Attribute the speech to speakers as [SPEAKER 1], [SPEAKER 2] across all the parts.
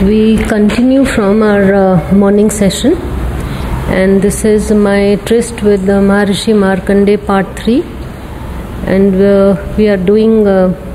[SPEAKER 1] We continue from our morning session, and this is my tryst with Maharishi Markandeya part 3, and we are doing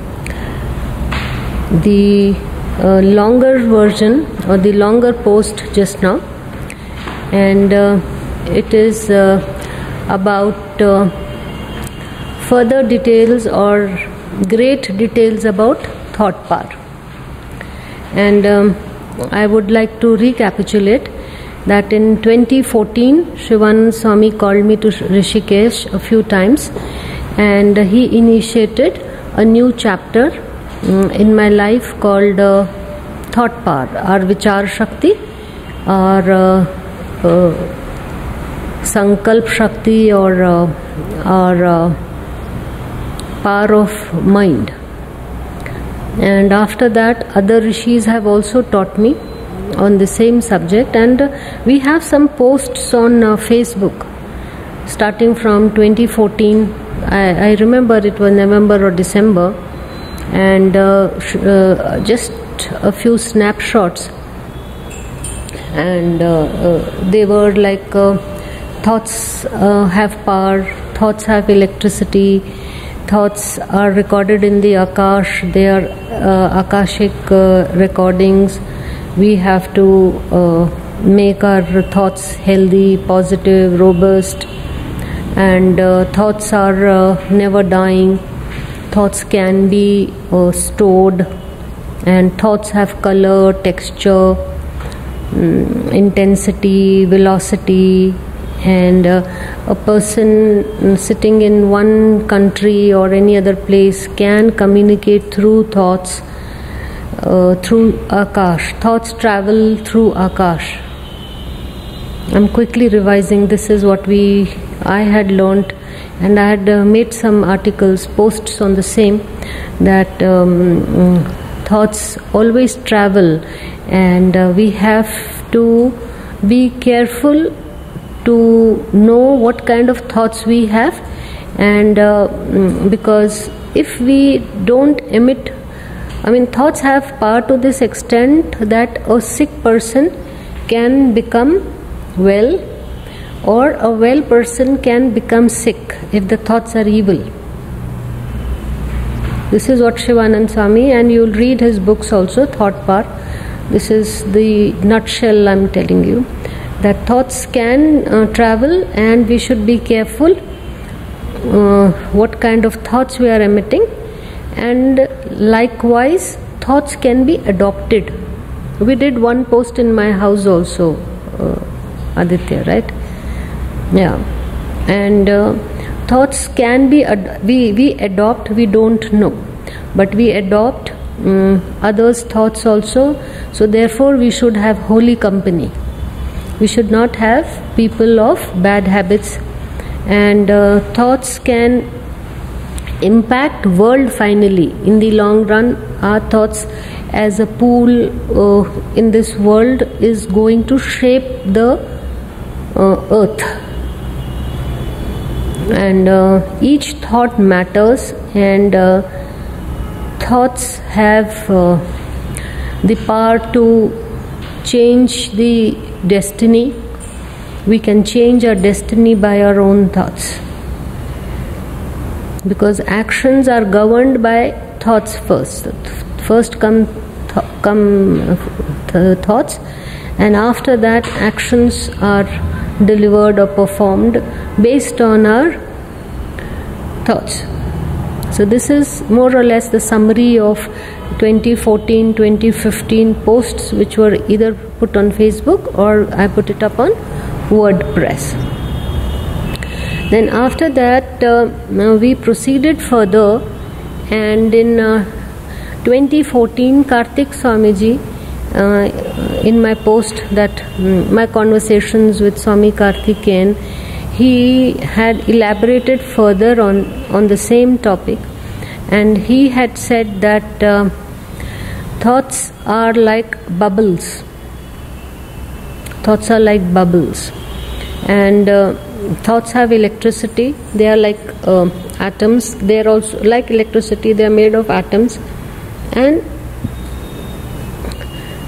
[SPEAKER 1] the longer version or the longer post just now, and it is about further details or great details about thought power. And I would like to recapitulate that in 2014 Shivanand Swami called me to Rishikesh a few times, and he initiated a new chapter in my life called thought power, or vichar shakti, or sankalp shakti, or power of mind. And after that, other rishis have also taught me on the same subject, and we have some posts on Facebook starting from 2014. I remember it was November or December, and just a few snapshots, and they were like thoughts have power, thoughts have electricity, thoughts are recorded in the Akash, they are Akashic recordings. We have to make our thoughts healthy, positive, robust, and thoughts are never dying. Thoughts can be stored, and thoughts have color, texture, intensity, velocity, and a person sitting in one country or any other place can communicate through thoughts, through Akash. Thoughts travel through Akash. I'm quickly revising. This is what I had learnt, and I had made some articles, posts on the same, that thoughts always travel, and we have to be careful to know what kind of thoughts we have, and because if we don't emit, thoughts have power to this extent that a sick person can become well, or a well person can become sick if the thoughts are evil. This is what Shivanand Swami, and you'll read his books also, Thought Power. This is the nutshell I'm telling you, that thoughts can travel, and we should be careful what kind of thoughts we are emitting. And likewise, thoughts can be adopted. We did one post in my house also, Aditya, right? Yeah. And thoughts can be we adopt, we don't know, but we adopt others' thoughts also. So therefore we should have holy company. We should not have people of bad habits, and thoughts can impact world finally. In the long run, our thoughts as a pool in this world is going to shape the earth, and each thought matters, and thoughts have the power to change the destiny. We can change our destiny by our own thoughts, because actions are governed by thoughts first. First come thoughts, and after that actions are delivered or performed based on our thoughts. So this is more or less the summary of 2014, 2015 posts, which were either put on Facebook or I put it up on WordPress. Then after that, we proceeded further, and in 2014, Karthik Swamiji, in my post that my conversations with Swami Karthikeyan, he had elaborated further on the same topic, and he had said that thoughts are like bubbles. Thoughts are like bubbles, and thoughts have electricity. They are like atoms. They are also like electricity. They are made of atoms, and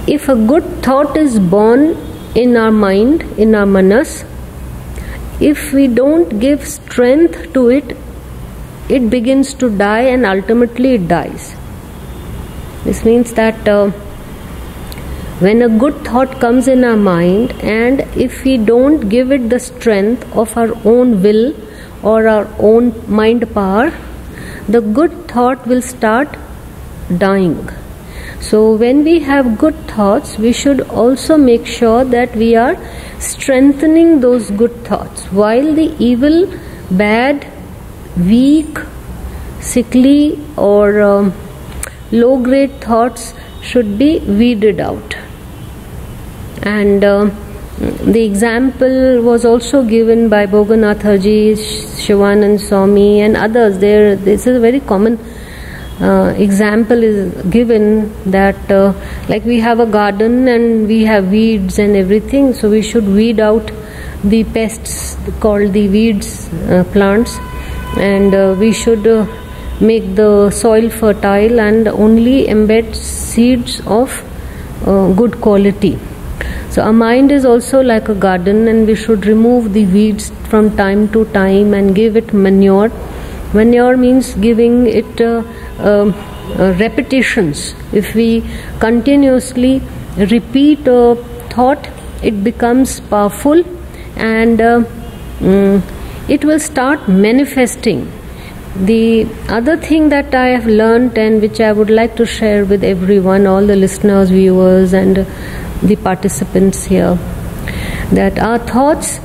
[SPEAKER 1] if a good thought is born in our mind, in our manas, if we don't give strength to it, it begins to die and ultimately it dies. This means that when a good thought comes in our mind, and if we don't give it the strength of our own will or our own mind power, the good thought will start dying. So when we have good thoughts, we should also make sure that we are strengthening those good thoughts, while the evil, bad, weak, sickly or low grade thoughts should be weeded out. And the example was also given by Bhoganathaji, Shivanand Swami and others. This is a very common example is given that like we have a garden and we have weeds and everything, so we should weed out the pests called the weeds plants, and we should make the soil fertile and only embed seeds of good quality. So our mind is also like a garden, and we should remove the weeds from time to time and give it manure. Manure means giving it repetitions. If we continuously repeat a thought, it becomes powerful, and it will start manifesting. The other thing that I have learned, and which I would like to share with everyone, all the listeners, viewers and the participants here, that our thoughts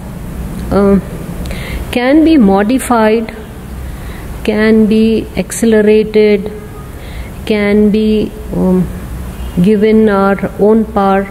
[SPEAKER 1] can be modified, can be accelerated, can be given our own power,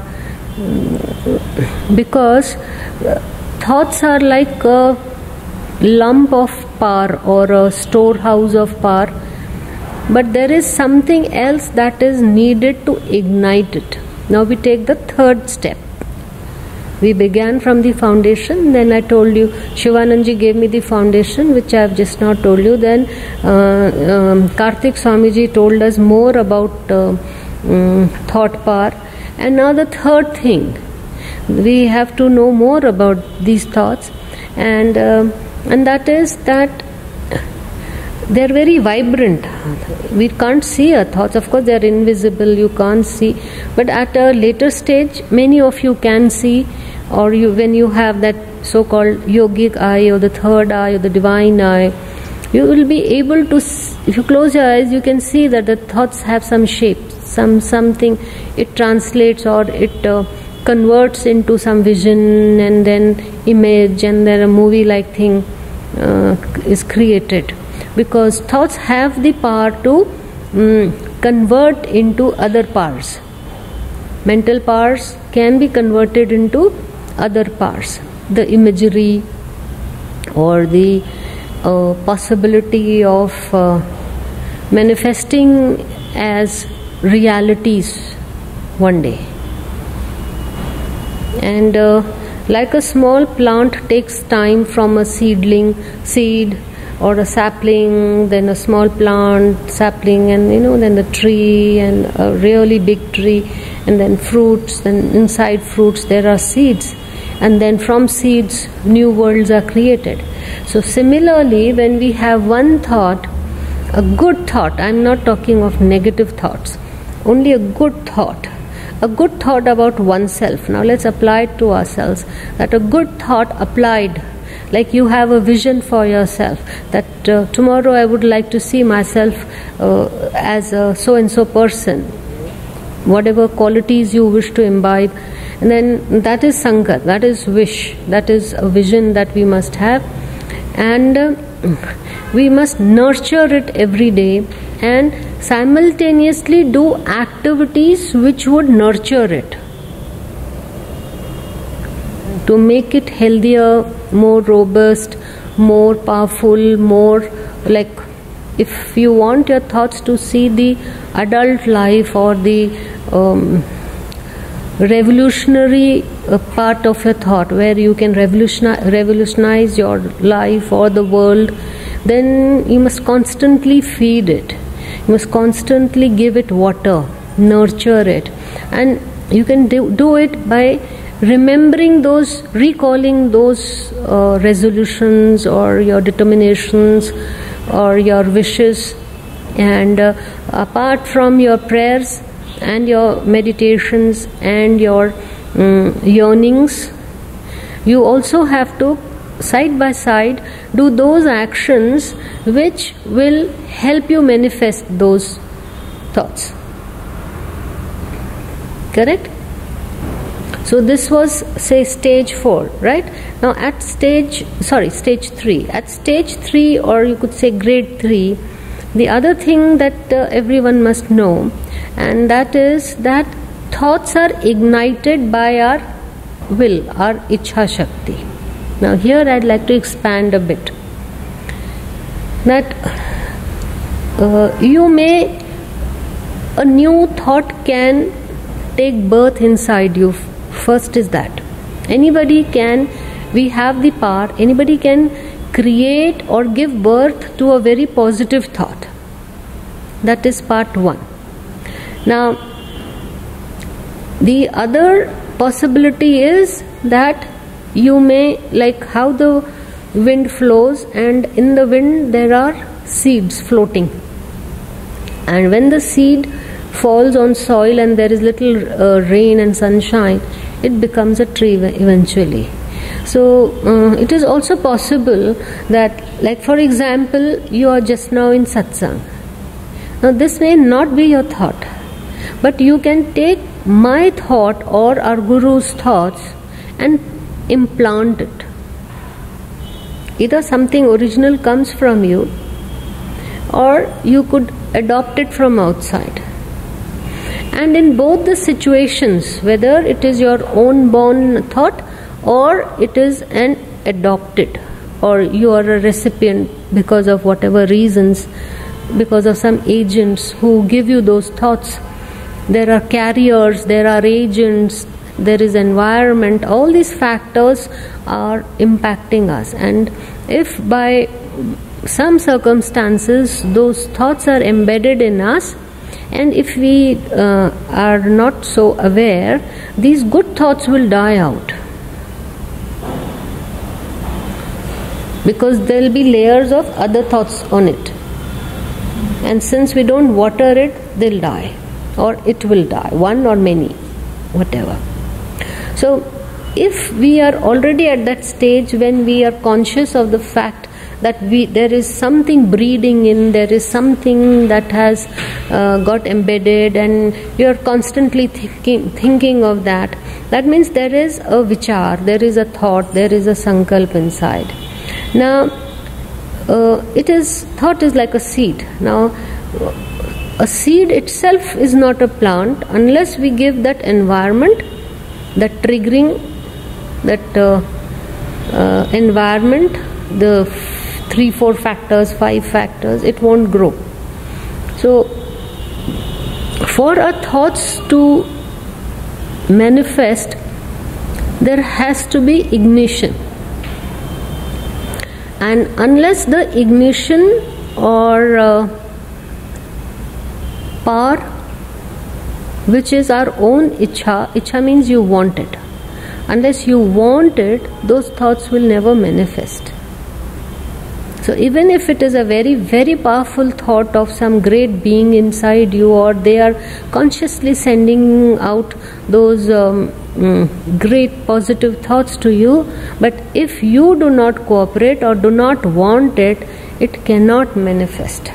[SPEAKER 1] because thoughts are like a lump of power or a storehouse of power, but there is something else that is needed to ignite it. Now we take the third step. We began from the foundation, then I told you, Shivanandji gave me the foundation, which I have just now told you. Then Karthik Swamiji told us more about thought power. And now the third thing, we have to know more about these thoughts, and that is that they are very vibrant. We can't see our thoughts. Of course, they are invisible, you can't see. But at a later stage, many of you can see, or when you have that so-called yogic eye or the third eye or the divine eye, you will be able to, if you close your eyes, you can see that the thoughts have some shape, something. It translates or it converts into some vision and then image, and then a movie-like thing is created. Because thoughts have the power to convert into other powers. Mental powers can be converted into other powers. The imagery or the possibility of manifesting as realities one day. And like a small plant takes time from a seed or a sapling, then a small plant, sapling, and then the tree, and a really big tree, and then fruits, then inside fruits there are seeds, and then from seeds new worlds are created. So similarly, when we have one thought, a good thought, I am not talking of negative thoughts, only a good thought about oneself. Now let's apply it to ourselves, that a good thought applied, like you have a vision for yourself, that tomorrow I would like to see myself as a so-and-so person, whatever qualities you wish to imbibe, and then that is sangat, that is wish, that is a vision that we must have, and we must nurture it every day and simultaneously do activities which would nurture it, to make it healthier, more robust, more powerful, more like, if you want your thoughts to see the adult life or the revolutionary part of your thought, where you can revolutionize your life or the world, then you must constantly feed it. You must constantly give it water, nurture it. And You can do it by remembering those, recalling those resolutions or your determinations or your wishes. And apart from your prayers and your meditations and your yearnings, you also have to side by side do those actions which will help you manifest those thoughts. Correct? So this was, say, stage 4, right? Now at stage 3. At stage 3, or you could say grade 3, the other thing that everyone must know, and that is that thoughts are ignited by our will, our Ichha Shakti. Now here I'd like to expand a bit. That a new thought can take birth inside you. First is that anybody can create or give birth to a very positive thought. That is part 1. Now the other possibility is that you may, like how the wind flows, and in the wind there are seeds floating, and when the seed falls on soil and there is little rain and sunshine, it becomes a tree eventually. So it is also possible that, like for example, you are just now in satsang. Now this may not be your thought, but you can take my thought or our Guru's thoughts and implant it. Either something original comes from you, or you could adopt it from outside. And in both the situations, whether it is your own born thought or it is an adopted, or you are a recipient because of whatever reasons, because of some agents who give you those thoughts. There are carriers, there are agents, there is environment. All these factors are impacting us, and if by some circumstances those thoughts are embedded in us, and if we are not so aware, these good thoughts will die out, because there will be layers of other thoughts on it, and since we don't water it, they'll die, or it will die, one or many, whatever. So if we are already at that stage when we are conscious of the fact that there is something breeding in, there is something that has got embedded, and you are constantly thinking of that, that means there is a vichar, there is a thought, there is a sankalp inside. Now thought is like a seed. Now a seed itself is not a plant unless we give that environment, that triggering, that environment, the 3-4 factors, 5 factors, it won't grow. So for our thoughts to manifest, there has to be ignition, and unless the ignition or power, which is our own ichha means you want it, unless you want it, those thoughts will never manifest. So even if it is a very, very powerful thought of some great being inside you, or they are consciously sending out those great positive thoughts to you, but if you do not cooperate or do not want it, it cannot manifest.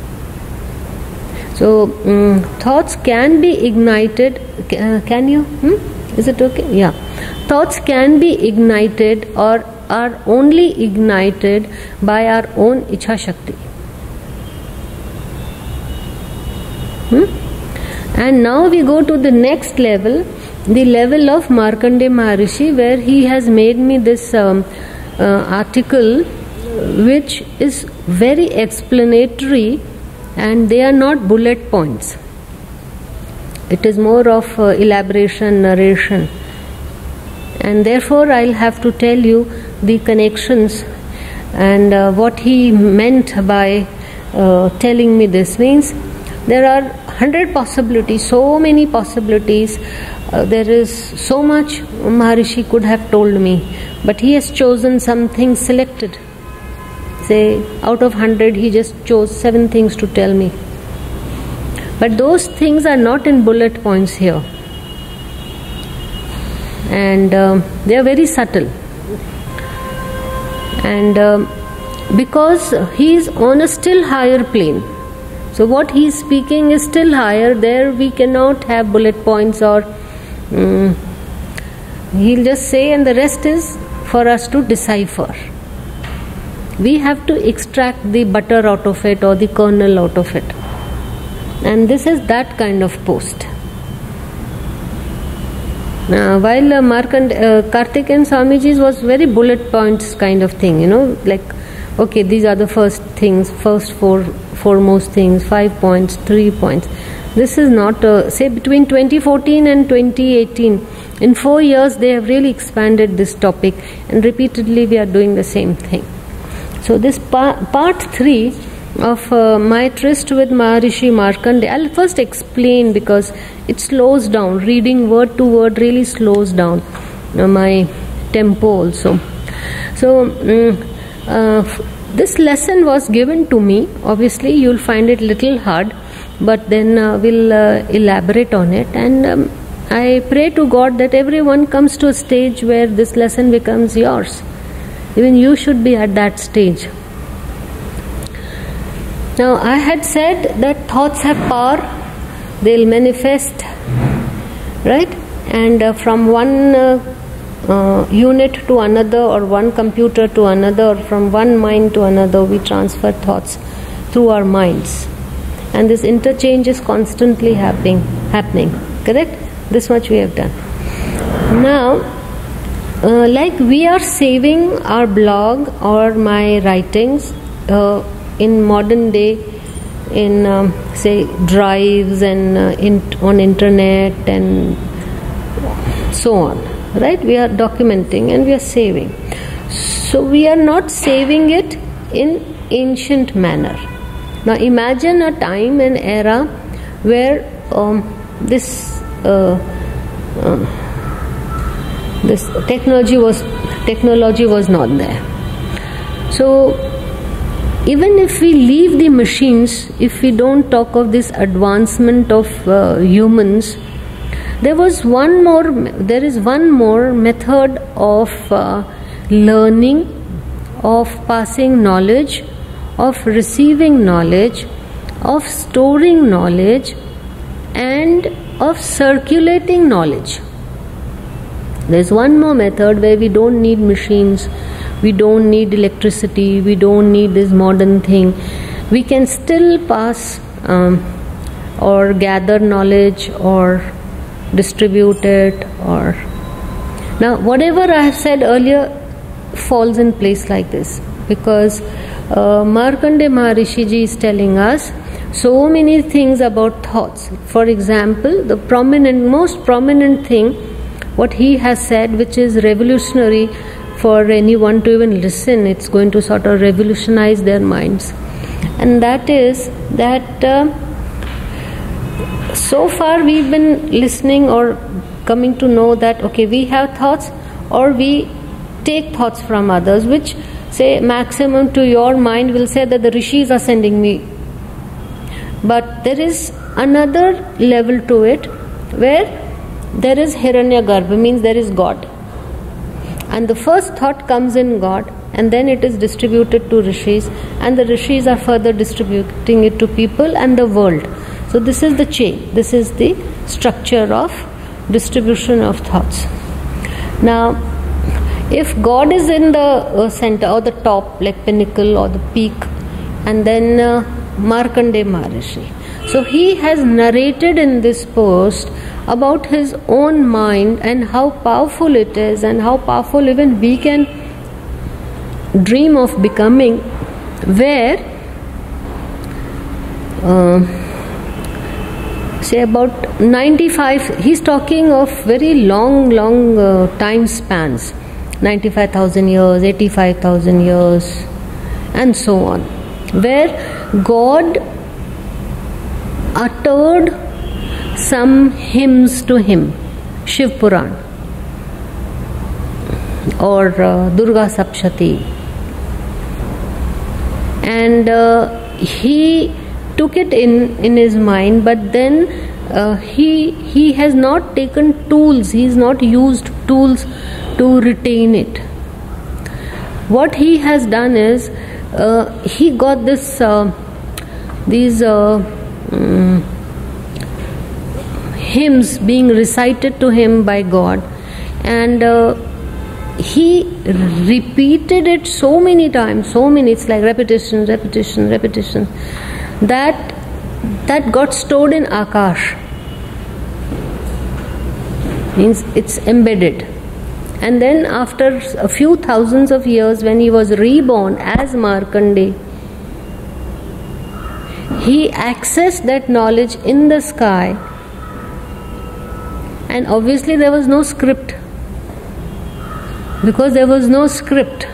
[SPEAKER 1] So thoughts can be ignited. Can you? Is it okay? Yeah. Thoughts can be ignited or are only ignited by our own Ichha Shakti. And now we go to the next level, the level of Markandeya Maharishi, where he has made me this article which is very explanatory, and they are not bullet points. It is more of elaboration, narration, and therefore I'll have to tell you the connections and what he meant by telling me this. Means there are 100 possibilities, so many possibilities. There is so much Maharishi could have told me, but he has chosen something selected. Say, out of 100, he just chose 7 things to tell me. But those things are not in bullet points here. And they are very subtle. And because he is on a still higher plane. So what he is speaking is still higher. There we cannot have bullet points or he'll just say, and the rest is for us to decipher. We have to extract the butter out of it or the kernel out of it. And this is that kind of post. While Karthikeyan Swamiji's was very bullet points kind of thing, like, okay, these are the first things, foremost things, 5 points, 3 points. This is not, say between 2014 and 2018, in 4 years they have really expanded this topic, and repeatedly we are doing the same thing. So this part 3 of my tryst with Maharishi Markandeya, I'll first explain because it slows down. Reading word to word really slows down my tempo also. So this lesson was given to me. Obviously you'll find it little hard, but then we'll elaborate on it. And I pray to God that everyone comes to a stage where this lesson becomes yours. Even you should be at that stage. Now, I had said that thoughts have power, they'll manifest, right? And from one unit to another, or one computer to another, or from one mind to another, we transfer thoughts through our minds. And this interchange is constantly happening, correct? This much we have done. Now, like we are saving our blog or my writings in modern day in say drives and on internet and so on, right? We are documenting and we are saving. So we are not saving it in ancient manner. Now imagine a time and era where this technology was not there. So even if we leave the machines, if we don't talk of this advancement of humans, there is one more method of learning, of passing knowledge, of receiving knowledge, of storing knowledge, and of circulating knowledge. There's one more method where we don't need machines, we don't need electricity, we don't need this modern thing. We can still pass or gather knowledge or distribute it. Or now whatever I have said earlier falls in place like this, because Markandeya Maharishi Ji is telling us so many things about thoughts. For example, the most prominent thing what he has said, which is revolutionary for anyone to even listen, it's going to sort of revolutionize their minds. And that is that so far we've been listening or coming to know that, okay, we have thoughts or we take thoughts from others, which say maximum to your mind will say that the rishis are sending me. But there is another level to it where there is Hiranyagarbha, means there is God. And the first thought comes in God, and then it is distributed to rishis, and the rishis are further distributing it to people and the world. So this is the chain, this is the structure of distribution of thoughts. Now, if God is in the center or the top, like pinnacle or the peak, and then Markandeya Maharishi. So he has narrated in this post about his own mind and how powerful it is, and how powerful even we can dream of becoming, where say about 95, he's talking of very long time spans, 95,000 years, 85,000 years, and so on, where God uttered some hymns to him, Shiv Puran or Durga Saptati, and he took it in his mind, but then he has not taken tools, he has not used tools to retain it. What he has done is he got these hymns being recited to him by God, and he repeated it so many times, it's like repetition, that got stored in Akash, means it's embedded. And then after a few thousands of years, when he was reborn as Markandeya, he accessed that knowledge in the sky, and obviously there was no script, because there was no script.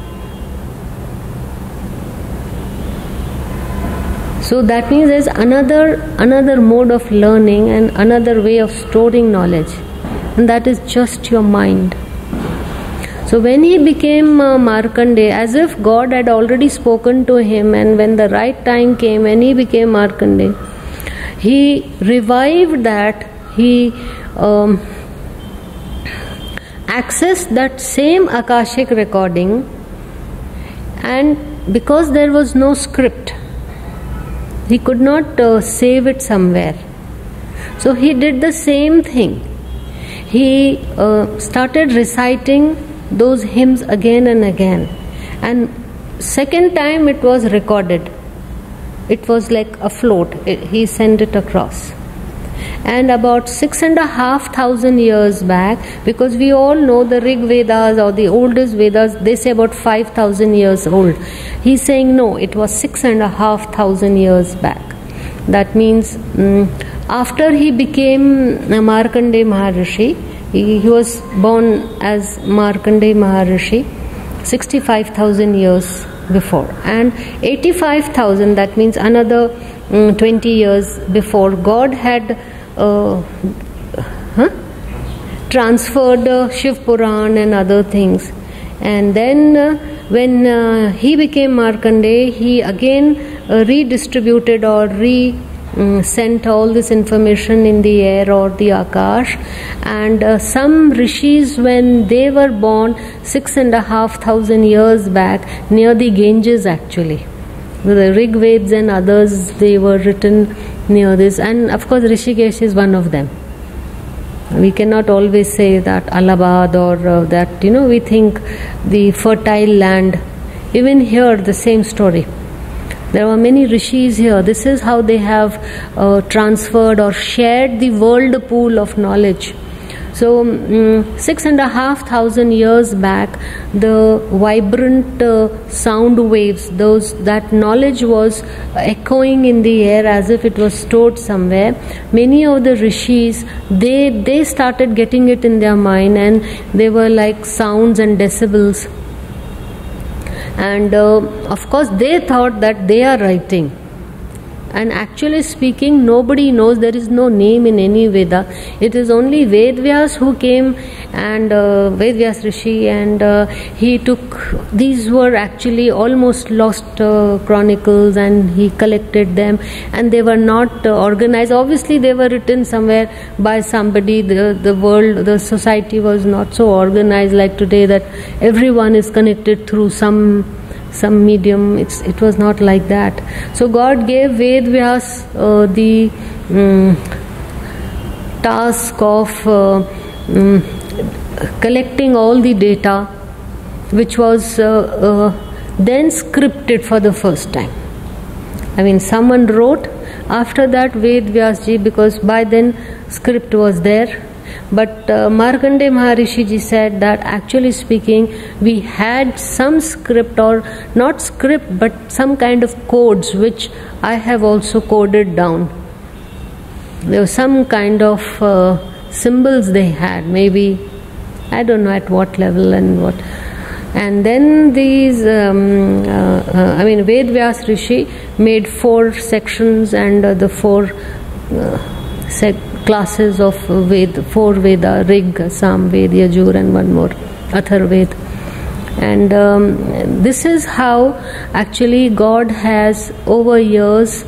[SPEAKER 1] So that means there's another mode of learning and another way of storing knowledge, and that is just your mind. So when he became Markandeya, as if God had already spoken to him, and when the right time came, when he became Markandeya, he revived that, he accessed that same Akashic recording, and because there was no script, he could not save it somewhere. So he did the same thing. He started reciting those hymns again and again, and second time it was recorded. It was like a float. He sent it across. And about 6,500 years back, because we all know the Rig Vedas or the oldest Vedas, they say about 5,000 years old. He's saying no, it was 6,500 years back. That means after he became Markandeya Maharishi, he was born as Markandeya Maharishi 65,000 years before, and 85,000, that means another 20 years before, God had transferred Shiv Puran and other things. And then when he became Markandeya, he again redistributed or sent all this information in the air or the Akash, and some rishis, when they were born 6,500 years back, near the Ganges actually, the Rig Vedas and others, they were written near this, and of course Rishikesh is one of them. We cannot always say that Allahabad or that, we think the fertile land. Even here the same story. There were many rishis here. This is how they have transferred or shared the world pool of knowledge. So 6,500 years back, the vibrant sound waves, that knowledge was echoing in the air as if it was stored somewhere. Many of the rishis, they started getting it in their mind, and they were like sounds and decibels. And of course they thought that they are writing, and actually speaking, nobody knows. There is no name in any Veda. It is only Vedvyas who came, and Vedvyas Rishi, and he took, these were actually almost lost chronicles, and he collected them, and they were not organized. Obviously they were written somewhere by somebody. The world, the society was not so organized like today, that everyone is connected through some medium. It was not like that. So God gave Vedvyas the task of collecting all the data, which was then scripted for the first time. I mean, someone wrote after that, Vedvyas ji, because by then script was there. But Markandeya Maharishi ji said that actually speaking, we had some script, or not script, but some kind of codes, which I have also coded down. There was some kind of symbols they had, maybe, I don't know at what level and what. And then these, Ved Vyas Rishi made 4 sections, and the 4 classes of Ved, 4 Veda, Rig, Sam Ved, Yajur, and one more, Atharved. And this is how actually God has over years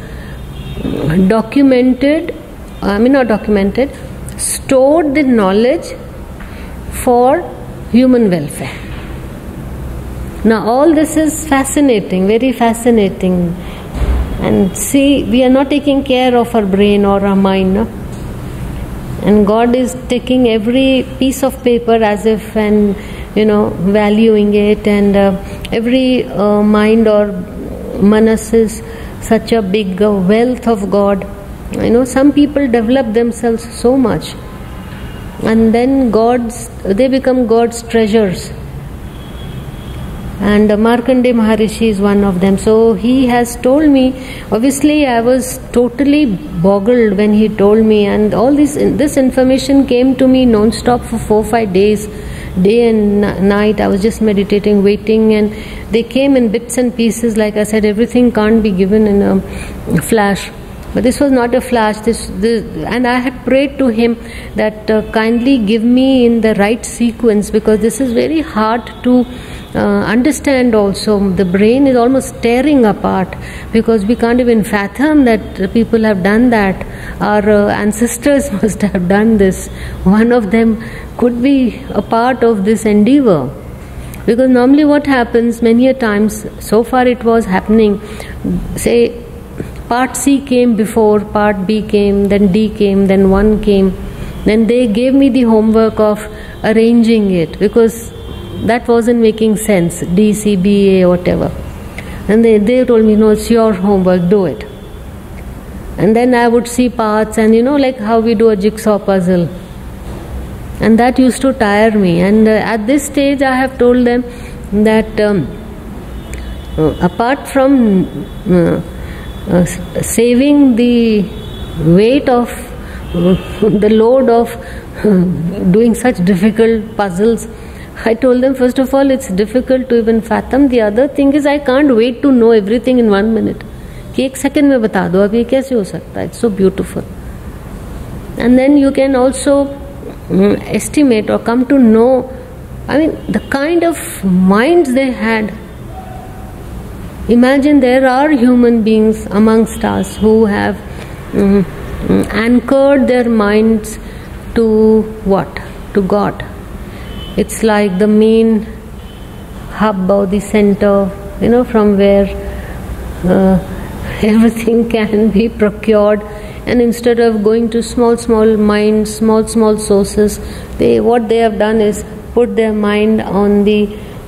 [SPEAKER 1] stored the knowledge for human welfare. Now all this is fascinating, very fascinating. And see, we are not taking care of our brain or our mind, no? And God is taking every piece of paper as if, and valuing it, and every mind or manas is such a big wealth of God. Some people develop themselves so much, and then they become God's treasures. And Markandeya Maharishi is one of them. So he has told me, obviously I was totally boggled when he told me, and all this information came to me non-stop for 4-5 days, day and night. I was just meditating, waiting, and they came in bits and pieces. Like I said, everything can't be given in a flash. But this was not a flash. And I had prayed to him that kindly give me in the right sequence, because this is very hard to understand also. The brain is almost tearing apart, because we can't even fathom that people have done that. Our ancestors must have done this. One of them could be a part of this endeavor. Because normally what happens many a times, so far it was happening, say part C came before, part B came, then D came, then 1 came. Then they gave me the homework of arranging it, because that wasn't making sense, D, C, B, A, whatever. And they told me, no, it's your homework, do it. And then I would see parts, and like how we do a jigsaw puzzle. And that used to tire me. And at this stage I have told them that apart from saving the weight of the load of doing such difficult puzzles, I told them, first of all, it's difficult to even fathom. The other thing is, I can't wait to know everything in 1 minute. कि 1 second में बता दो अब ये कैसे हो सकता है. It's so beautiful. And then you can also estimate or come to know, the kind of minds they had. Imagine there are human beings amongst us who have anchored their minds to what? To God. It's like the main hub or the center, from where everything can be procured. And instead of going to small minds, small sources, what they have done is put their mind on the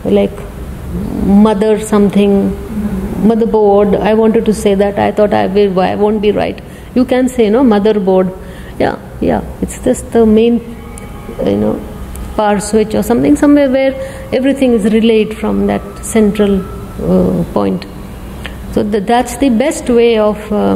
[SPEAKER 1] motherboard. I wanted to say that. I thought I won't be right. You can say motherboard. Yeah. It's just the main power switch or something, somewhere where everything is relayed from that central point. So that's the best way of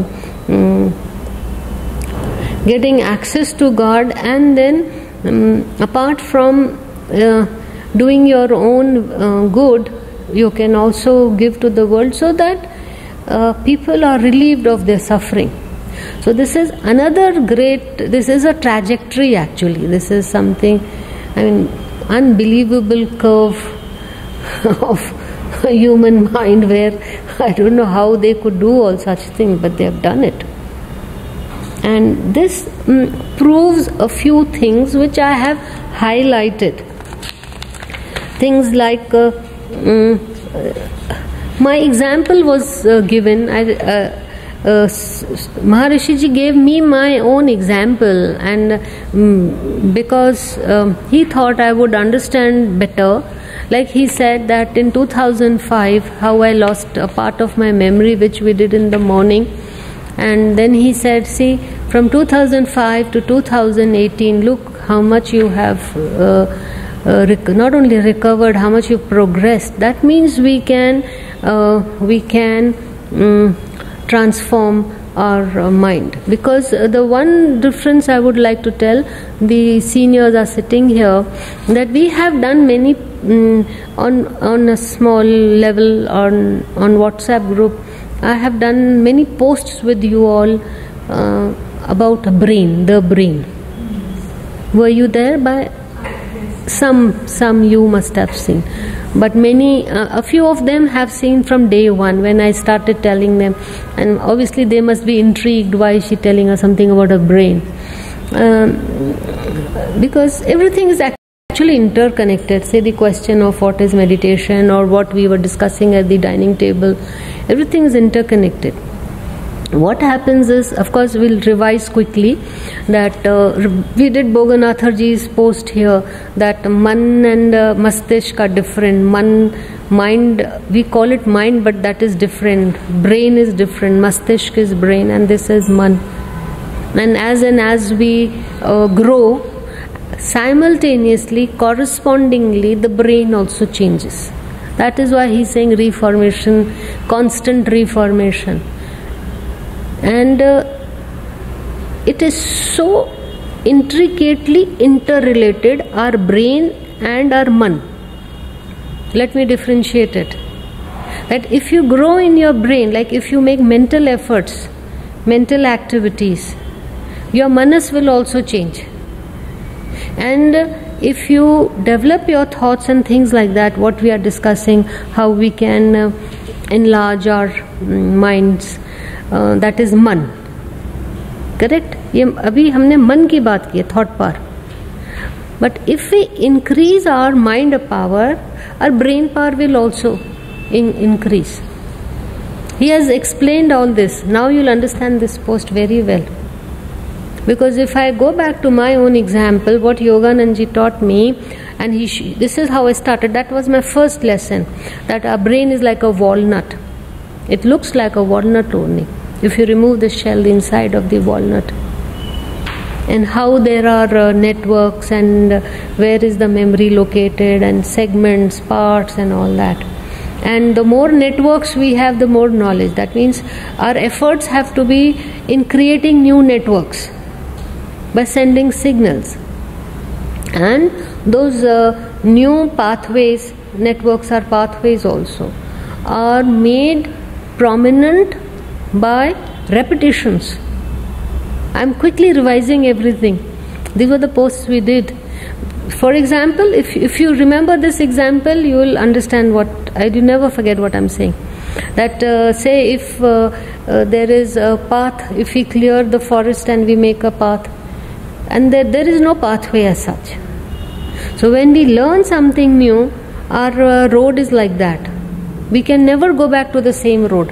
[SPEAKER 1] getting access to God. And then apart from doing your own good, you can also give to the world, so that people are relieved of their suffering. So this is this is a trajectory actually. This is something, unbelievable curve of a human mind, where I don't know how they could do all such things, but they have done it. And this proves a few things which I have highlighted. Things like my example was given. Maharishi Ji gave me my own example, and because he thought I would understand better. Like he said that in 2005, how I lost a part of my memory, which we did in the morning. And then he said, see, from 2005 to 2018, look how much you have not only recovered, how much you progressed. That means we can transform our mind. Because the one difference I would like to tell, the seniors are sitting here, that we have done many on a small level on WhatsApp group, I have done many posts with you all about the brain. Were you there? By some you must have seen, but many, a few of them have seen from day one when I started telling them, and obviously they must be intrigued. Why is she telling us something about her brain? Because everything is actually interconnected. Say the question of what is meditation, or what we were discussing at the dining table, everything is interconnected. What happens is, of course, we'll revise quickly that we did Bhoganatharji's post here that man and Mastishk are different. Mind, we call it mind, but that is different. Brain is different. Mastishk is brain, and this is man. And as we grow, simultaneously, correspondingly, the brain also changes. That is why he's saying reformation, constant reformation. And it is so intricately interrelated, our brain and our man. Let me differentiate it. That if you grow in your brain, like if you make mental efforts, mental activities, your manas will also change. And if you develop your thoughts and things like that, what we are discussing, how we can enlarge our minds, that is मन. Correct? ये अभी हमने मन की बात की है, thought power. But if we increase our mind power, our brain power will also increase. He has explained all this. Now you'll understand this post very well. Because if I go back to my own example, what Yoganandji taught me, and this is how I started. That was my first lesson. That our brain is like a walnut. It looks like a walnut only, if you remove the shell, the inside of the walnut. And how there are networks, and where is the memory located, and segments, parts, and all that. And the more networks we have, the more knowledge. That means our efforts have to be in creating new networks by sending signals. And those new pathways, networks are pathways also, are made prominent by repetitions. I'm quickly revising everything. These were the posts we did. For example, if you remember this example, you will understand what I do. Never forget what I'm saying. That say if there is a path, if we clear the forest and we make a path, and there is no pathway as such. So when we learn something new, our road is like that. We can never go back to the same road.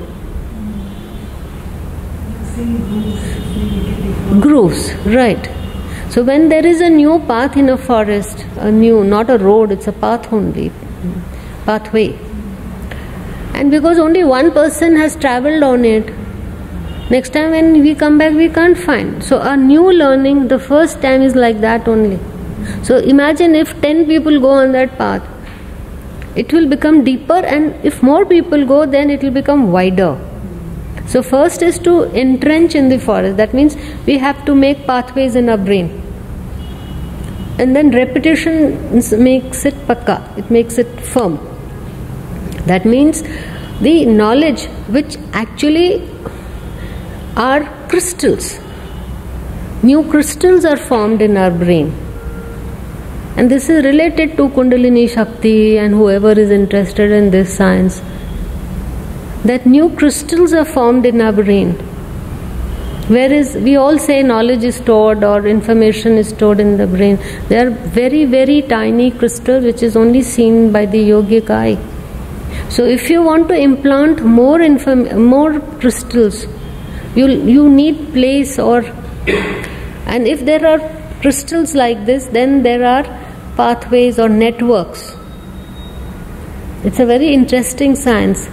[SPEAKER 1] Grooves, right. So when there is a new path in a forest, not a road, it's a path only, pathway. And because only one person has travelled on it, next time when we come back we can't find. So our new learning, the first time is like that only. So imagine if 10 people go on that path, it will become deeper, and if more people go, then it will become wider. So first is to entrench in the forest. That means we have to make pathways in our brain. And then repetition makes it pakka, it makes it firm. That means the knowledge which actually are crystals. New crystals are formed in our brain. And this is related to Kundalini Shakti and whoever is interested in this science. That new crystals are formed in our brain. Whereas we all say knowledge is stored or information is stored in the brain. They are very, very tiny crystals which is only seen by the yogic eye. So if you want to implant more crystals, you need place and if there are crystals like this, then there are pathways or networks. It's a very interesting science.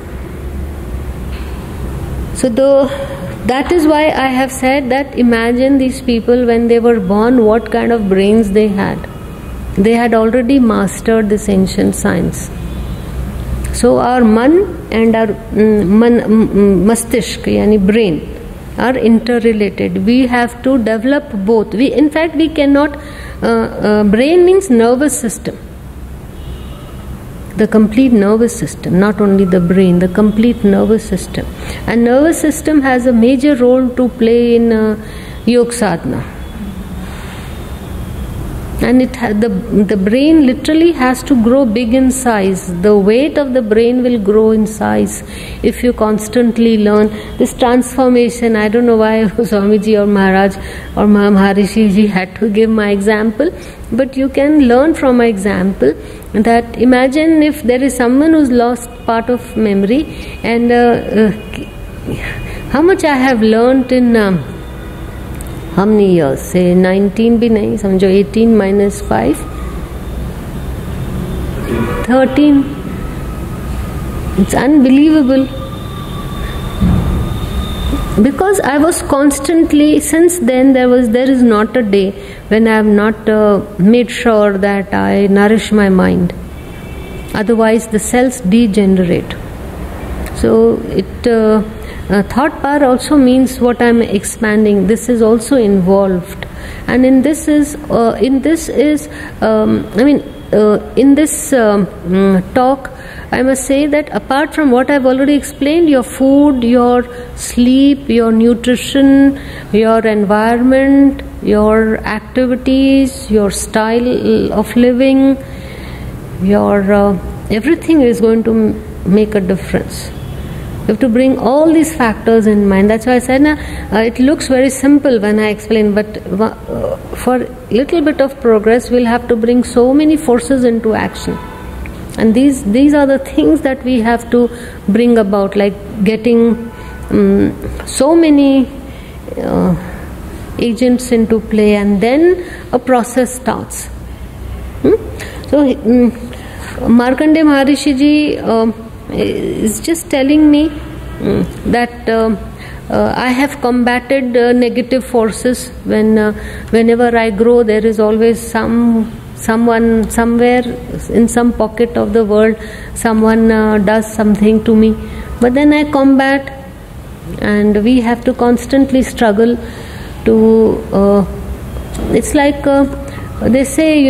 [SPEAKER 1] So that is why I have said that imagine these people when they were born, what kind of brains they had. They had already mastered this ancient science. So our man and our mastishk, yani brain, are interrelated. We have to develop both. In fact, we cannot. Brain means nervous system. the complete nervous system, not only the brain, the complete nervous system. And nervous system has a major role to play in yoga sadhana. And the brain literally has to grow big in size. The weight of the brain will grow in size if you constantly learn this transformation. I don't know why Swamiji or Maharaj or Maharishi ji had to give my example, but you can learn from my example that imagine if there is someone who's lost part of memory, and how much I have learnt in how many years? Say 19 भी नहीं समझो, 18 minus 5 13. It's unbelievable, because I was constantly, since then there is not a day when I have not made sure that I nourish my mind. Otherwise the cells degenerate. So thought power also means what I am expanding. This is also involved, and in this talk, I must say that apart from what I've already explained, your food, your sleep, your nutrition, your environment, your activities, your style of living, your everything is going to make a difference. You have to bring all these factors in mind. That's why I said it looks very simple when I explain, but for little bit of progress we'll have to bring so many forces into action. And these are the things that we have to bring about, like getting so many agents into play, and then a process starts. So Markandeya Maharishi ji is just telling me that I have combated negative forces. Whenever I grow, there is always someone somewhere in some pocket of the world, someone does something to me, but then I combat, and we have to constantly struggle to it's like they say,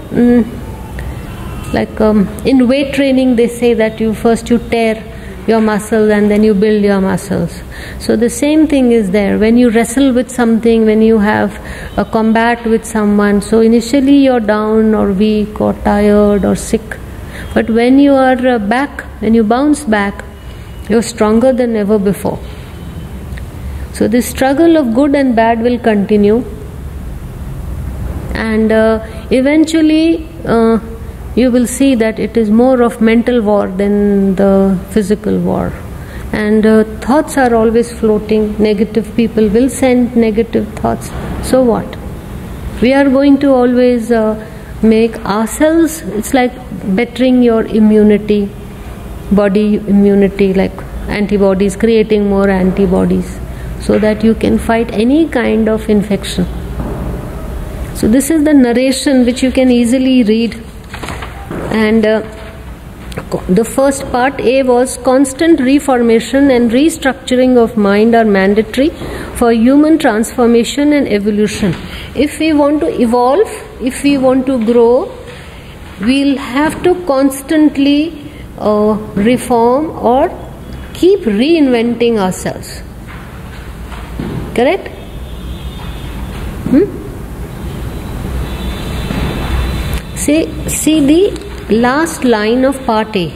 [SPEAKER 1] like in weight training they say that you tear your muscles and then you build your muscles. So the same thing is there when you wrestle with something, when you have a combat with someone. So initially you're down or weak or tired or sick, but when you are back, when you bounce back, you're stronger than ever before. So this struggle of good and bad will continue, and eventually you will see that it is more of mental war than the physical war. And thoughts are always floating. Negative people will send negative thoughts. So what? We are going to always make ourselves, it's like bettering your immunity, body immunity, like antibodies, creating more antibodies so that you can fight any kind of infection. So this is the narration which you can easily read. And the first part A was constant reformation and restructuring of mind are mandatory for human transformation and evolution. If we want to evolve, if we want to grow, we'll have to constantly reform or keep reinventing ourselves. Correct? See the last line of part A.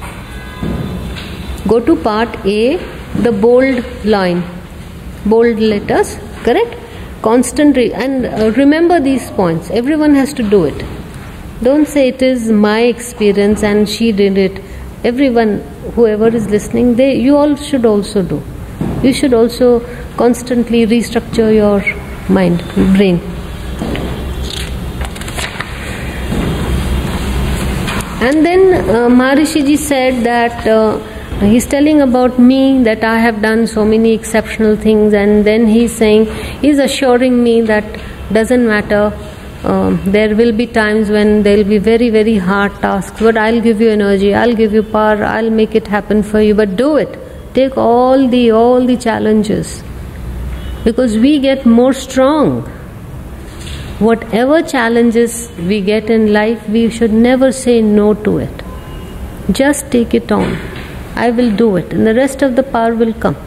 [SPEAKER 1] Go to part A, the bold line, bold letters, correct? And remember these points. Everyone has to do it. Don't say it is my experience and she did it. Everyone, whoever is listening, you all should also do. You should also constantly restructure your mind, brain. And then Maharishi ji said that he's telling about me, that I have done so many exceptional things, and then he's assuring me that doesn't matter, there will be times when there will be very, very hard tasks, but I'll give you energy, I'll give you power, I'll make it happen for you, but do it. Take all the challenges, because we get more strong. Whatever challenges we get in life, we should never say no to it. Just take it on. I will do it, and the rest of the power will come.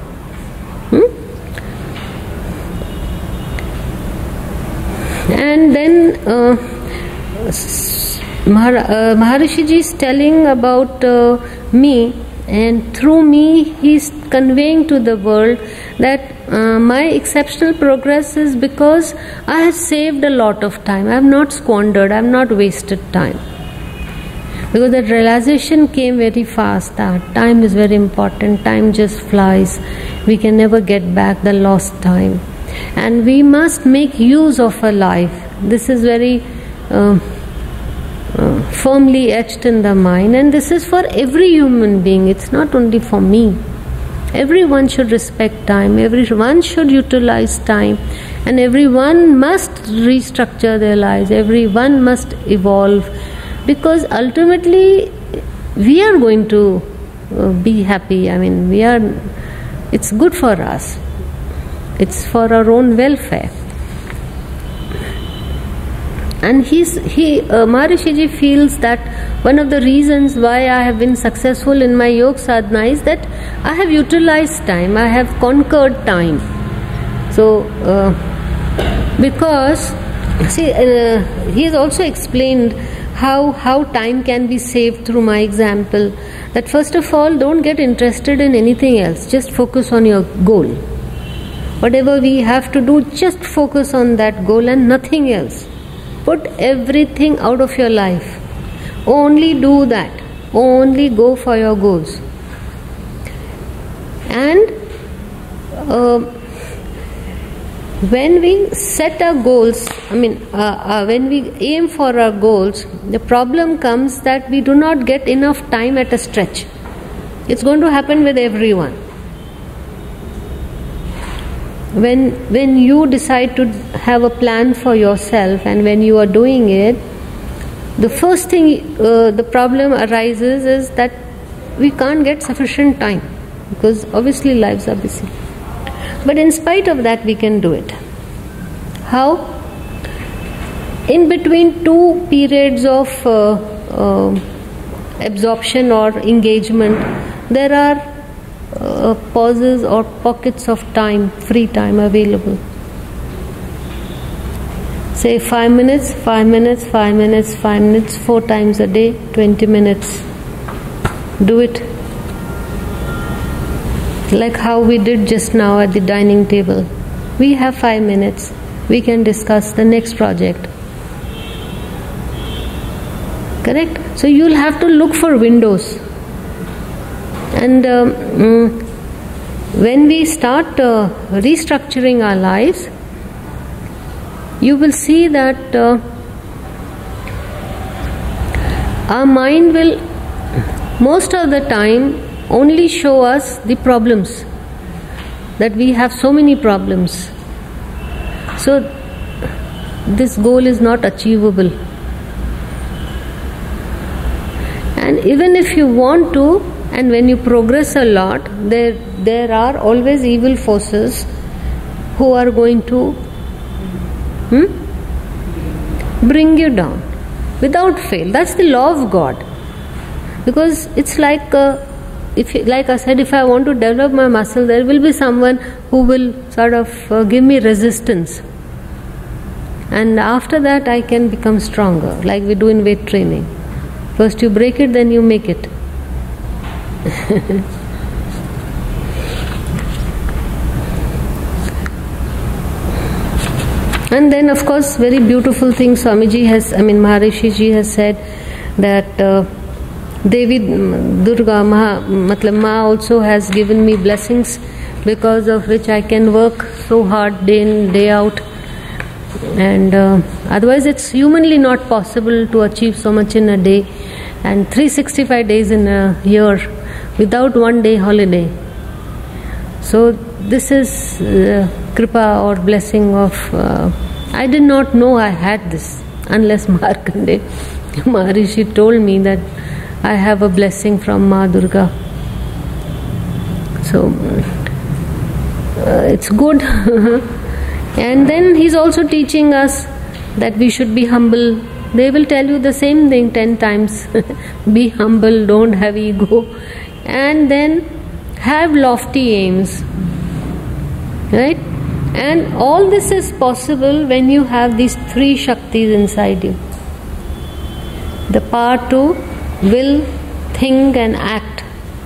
[SPEAKER 1] And then Maharishi Ji is telling about me, and through me he is conveying to the world that my exceptional progress is because I have saved a lot of time. I have not squandered, I have not wasted time. Because that realization came very fast that time is very important, time just flies. We can never get back the lost time. And we must make use of our life. This is very firmly etched in the mind, and this is for every human being. It's not only for me. Everyone should respect time, everyone should utilize time, and everyone must restructure their lives, everyone must evolve, because ultimately we are going to be happy. I mean, it's good for us. It's for our own welfare. And Maharishi Ji feels that one of the reasons why I have been successful in my yoga sadhana is that I have utilized time, I have conquered time. So, because, see, he has also explained how time can be saved through my example. That first of all, don't get interested in anything else, just focus on your goal. Whatever we have to do, just focus on that goal and nothing else. Put everything out of your life. Only do that. Only go for your goals. And when we set our goals, when we aim for our goals, the problem comes that we do not get enough time at a stretch. It's going to happen with everyone. When you decide to have a plan for yourself, and when you are doing it, the first thing the problem arises is that we can't get sufficient time, because obviously lives are busy. But in spite of that, we can do it. How? In between two periods of absorption or engagement, there are pauses or pockets of time, free time available. Say 5 minutes, 5 minutes, 5 minutes, 5 minutes, 4 times a day, 20 minutes. Do it. Like how we did just now at the dining table. We have 5 minutes. We can discuss the next project. Correct? So you'll have to look for windows. And when we start restructuring our lives, you will see that our mind will most of the time only show us the problems, that we have so many problems. So this goal is not achievable. And even if you want to, and when you progress a lot, there are always evil forces who are going to bring you down without fail. That's the law of God. Because it's like, like I said, if I want to develop my muscle, there will be someone who will sort of give me resistance. And after that, I can become stronger, like we do in weight training. First you break it, then you make it. And then, of course, very beautiful thing Maharishi Ji has said that Devi Durga Ma also has given me blessings, because of which I can work so hard day in day out, and otherwise it's humanly not possible to achieve so much in a day, and 365 days in a year without one day holiday. So this is kripa or blessing of I did not know I had this unless Markandeya Maharishi told me that I have a blessing from Ma Durga. So it's good. And then he's also teaching us that we should be humble, They will tell you the same thing 10 times. Be humble, don't have ego, and then have lofty aims. Right? And all this is possible when you have these three Shaktis inside you. The power to will, think and act.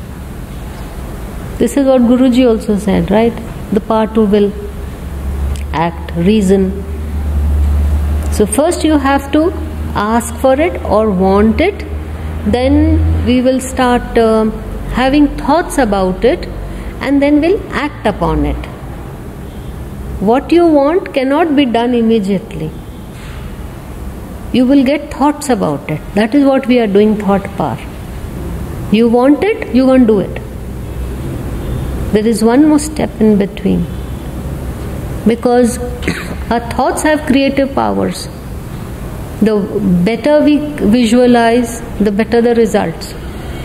[SPEAKER 1] This is what Guruji also said, right? The power to will, act, reason. So first you have to ask for it or want it. Then we will start having thoughts about it, and then we'll act upon it. What you want cannot be done immediately. You will get thoughts about it. That is what we are doing, thought power. You want it, you won't do it. There is one more step in between. Because our thoughts have creative powers. The better we visualize, the better the results.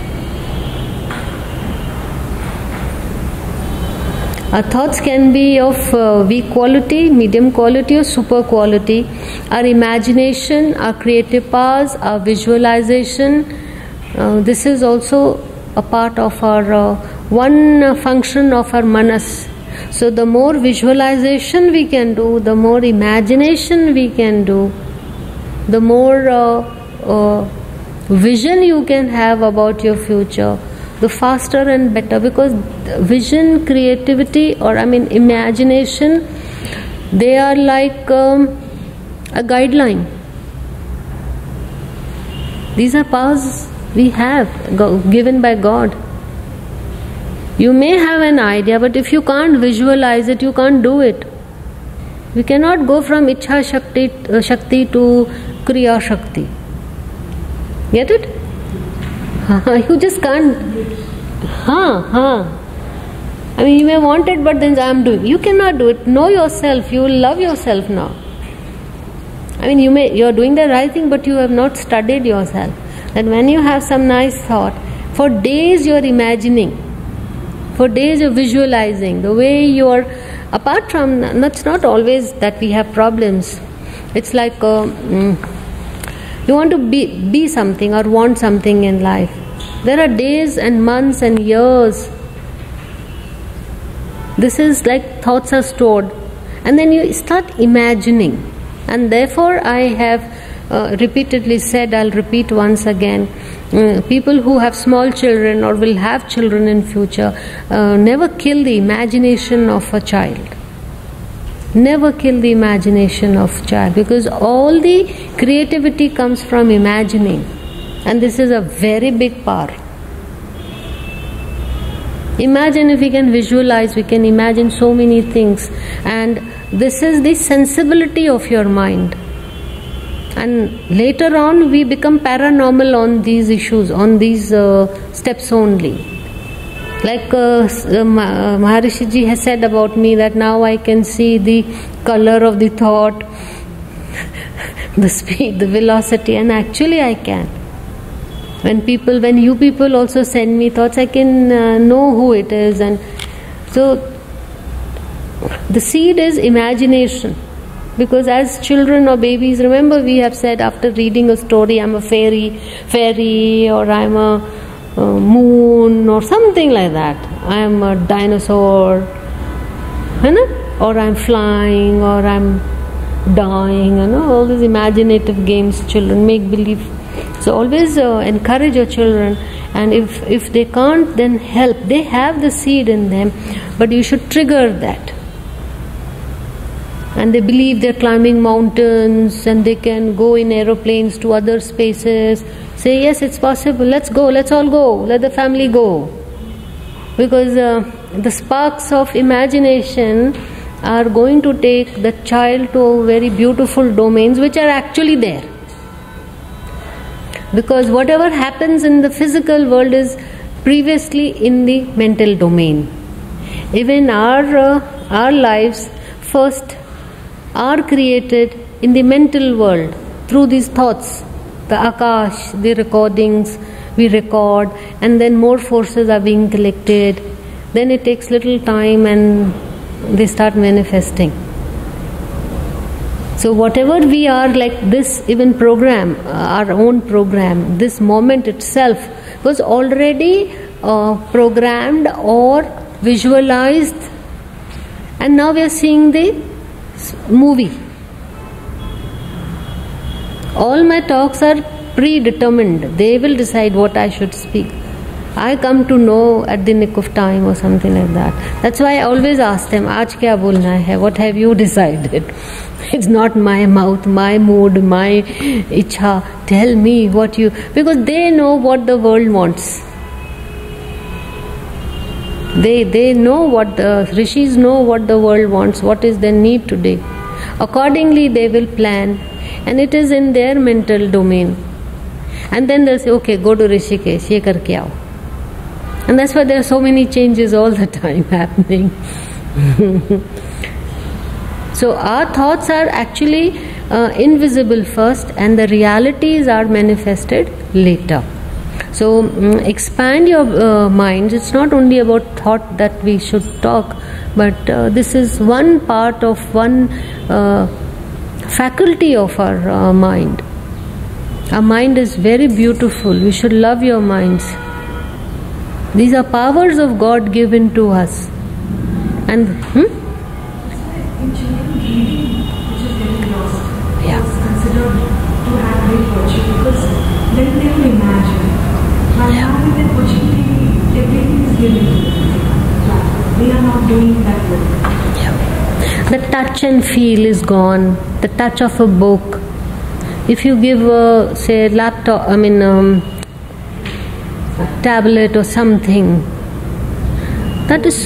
[SPEAKER 1] Our thoughts can be of weak quality, medium quality or super quality. Our imagination, our creative powers, our visualization, this is also a part of our one function of our manas. So the more visualization we can do, the more imagination we can do, the more vision you can have about your future, the faster and better. Because vision, creativity, or imagination, they are like a guideline. These are powers we have given by God. You may have an idea, but if you can't visualize it, you can't do it. We cannot go from Ichha Shakti to Kriya Shakti. Get it? You just can't. You may want it, but then I am doing. You cannot do it. Know yourself. You will love yourself now. You are doing the right thing, but you have not studied yourself. And when you have some nice thought, for days you are imagining. For days you're visualizing the way you're, apart from, that's not always that we have problems. It's like you want to be something or want something in life. There are days and months and years. This is like thoughts are stored. And then you start imagining. And therefore I have repeatedly said, I'll repeat once again, people who have small children or will have children in future, never kill the imagination of a child. Never kill the imagination of a child, because all the creativity comes from imagining, and this is a very big power. Imagine if we can visualize, we can imagine so many things, and this is the sensibility of your mind. And later on we become paranormal on these issues, on these steps only. Like Maharishi Ji has said about me, that now I can see the color of the thought, the speed, the velocity, and actually I can. When you people also send me thoughts, I can know who it is. And so the seed is imagination. Because as children or babies, remember we have said after reading a story, I'm a fairy, or I'm a moon, or something like that. I'm a dinosaur, or I'm flying, or I'm dying, all these imaginative games children make believe. So always encourage your children, and if they can't, then help. They have the seed in them, but you should trigger that. And they believe they're climbing mountains and they can go in aeroplanes to other spaces. Say, yes, it's possible, let's go, let's all go, let the family go. Because the sparks of imagination are going to take the child to very beautiful domains which are actually there. Because whatever happens in the physical world is previously in the mental domain. Even our lives first are created in the mental world through these thoughts, the Akash, the recordings we record, and then more forces are being collected. Then it takes little time and they start manifesting. So whatever we are, like this even program, our own program, this moment itself was already programmed or visualized, and now we are seeing the movie. All my talks are predetermined. They will decide what I should speak. I come to know at the nick of time or something like that. That's why I always ask them, "Aaj kya bolna hai? What have you decided?" It's not my mouth, my mood, my ichha. Tell me what you... Because they know what the world wants. They know what the rishis know what the world wants, what is their need today. Accordingly, they will plan, and it is in their mental domain. And then they'll say, "Okay, go to Rishikesh, ye karke aao." And that's why there are so many changes all the time happening. So our thoughts are actually invisible first, and the realities are manifested later. So expand your mind. It's not only about thought that we should talk, but this is one part of one faculty of our mind. Our mind is very beautiful. We should love your minds. These are powers of God given to us. And
[SPEAKER 2] in children, reading, which is getting lost,
[SPEAKER 1] Yeah.
[SPEAKER 2] is considered to have great virtue, because then they will imagine. But now when they're watching TV, everything is given to them. They are not doing that well.
[SPEAKER 1] the touch and feel is gone. The touch of a book. If you give, say, laptop, tablet or something, that is...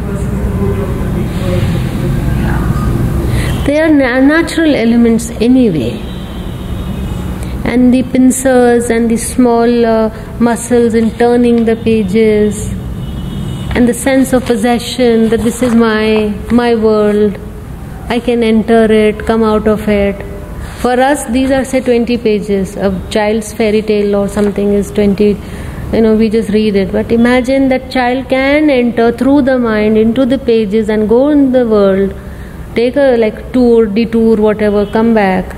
[SPEAKER 1] They are natural elements anyway. And the pincers and the small muscles in turning the pages, and the sense of possession that this is my world, I can enter it, come out of it. For us, these are, say, 20 pages. A child's fairy tale or something is 20, we just read it. But imagine that child can enter through the mind into the pages and go in the world, take a detour, whatever, come back.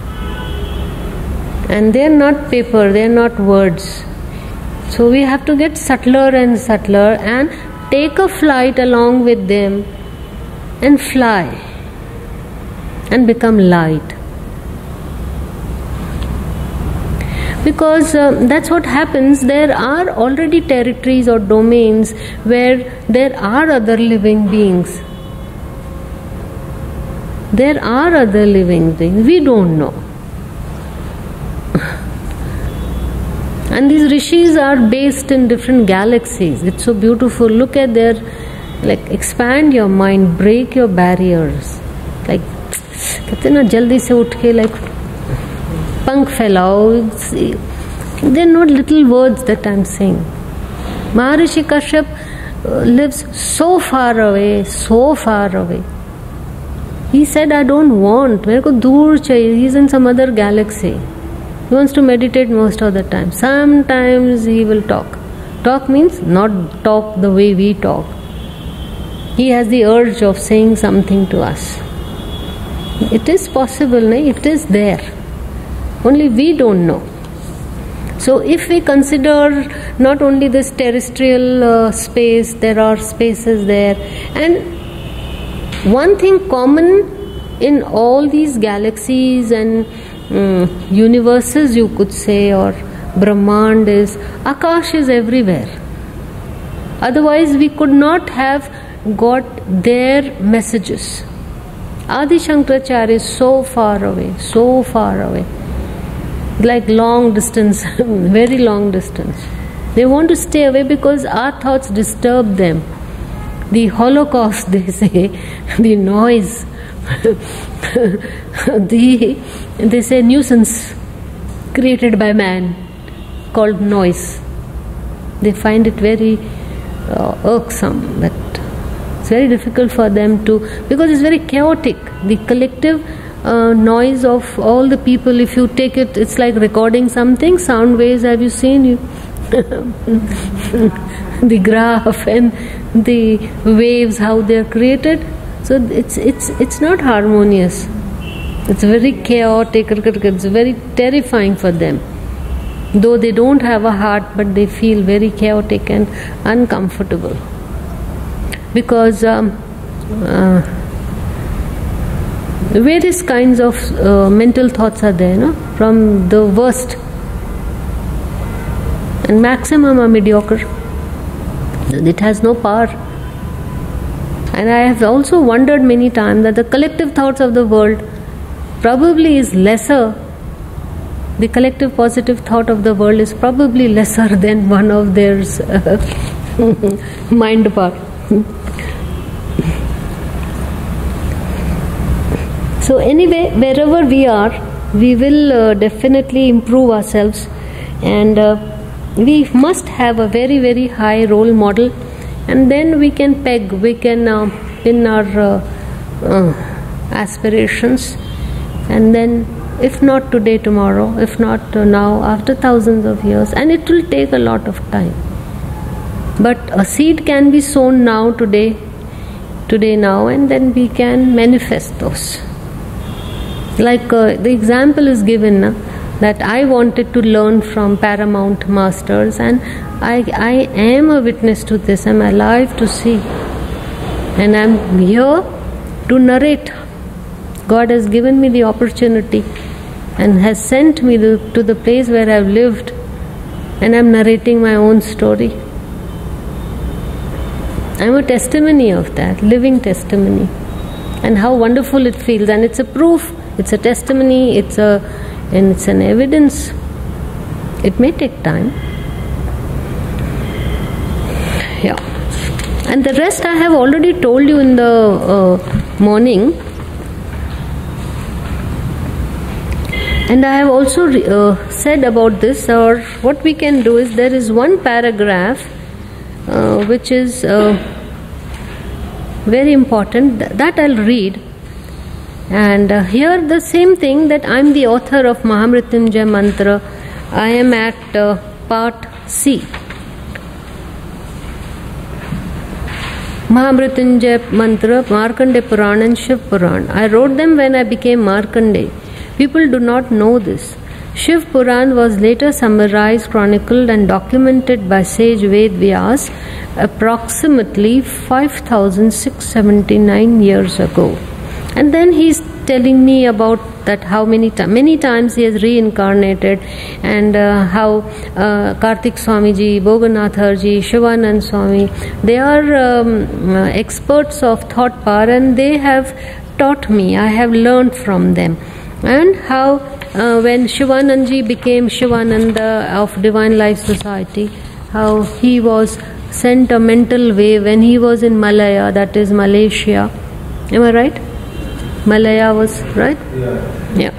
[SPEAKER 1] And they are not paper, they are not words. So we have to get subtler and subtler and take a flight along with them and fly and become light. Because that's what happens. There are already territories or domains where there are other living beings. There are other living beings. We don't know. And these rishis are based in different galaxies. It's so beautiful. Look at their, expand your mind, break your barriers. कहते हैं ना, जल्दी से उठ के पंख फैलाओ. They're not little words that I'm saying. Maharishi Kashyap lives so far away, so far away. He said, I don't want, मेरे को दूर चाहिए. He's in some other galaxy. He wants to meditate most of the time. Sometimes he will talk. Talk means not talk the way we talk. He has the urge of saying something to us. It is possible, no? It is there. Only we don't know. So if we consider not only this terrestrial space, there are spaces there. And one thing common in all these galaxies and universes, you could say, or Brahmand, is Akash is everywhere. Otherwise we could not have got their messages. Adi Shankaracharya is so far away, so far away. Like long distance, very long distance. They want to stay away because our thoughts disturb them. The Holocaust, they say, the noise, they say nuisance created by man called noise. They find it very irksome, that it's very difficult for them to, because it's very chaotic. The collective noise of all the people, if you take it, it's like recording something. Sound waves, have you seen? The graph and the waves, how they are created. So it's not harmonious. It's very chaotic, it's very terrifying for them. Though they don't have a heart, but they feel very chaotic and uncomfortable. Because various kinds of mental thoughts are there, no? From the worst and maximum are mediocre. It has no power. And I have also wondered many times that the collective thoughts of the world probably is lesser. The collective positive thought of the world is probably lesser than one of their mind power. So anyway, wherever we are, we will definitely improve ourselves, and we must have a very, very high role model, and then we can pin our aspirations, and then if not today, tomorrow, if not now, after thousands of years, and it will take a lot of time. But a seed can be sown now, today now, and then we can manifest those. Like the example is given that I wanted to learn from paramount masters, and I am a witness to this. I'm alive to see, and I'm here to narrate. God has given me the opportunity and has sent me to the place where I've lived, and I'm narrating my own story. I'm a testimony of that, living testimony, and how wonderful it feels. And it's a proof, it's a testimony, it's an evidence. It may take time. Yeah. And the rest I have already told you in the morning. And I have also said about this, or what we can do is, there is one paragraph which is very important, that I'll read. And here the same thing, that I am the author of Mahamrityunjay Mantra. I am at part C. Mahamrityunjay Mantra, Markandeya Puran and Shiv Puran. I wrote them when I became Markandeya. People do not know this. Shiv Puran was later summarized, chronicled and documented by sage Ved Vyas approximately 5,679 years ago. And then he's telling me about that, how many times he has reincarnated, and how Kartik Swamiji, Bhoganatharji, Shivanand Swami, they are experts of thought power, and they have taught me, I have learned from them. And how when Shivanandji became Shivananda of Divine Life Society, how he was sent a mental wave when he was in Malaya, that is Malaysia. Am I right? Malaya was right? Yeah.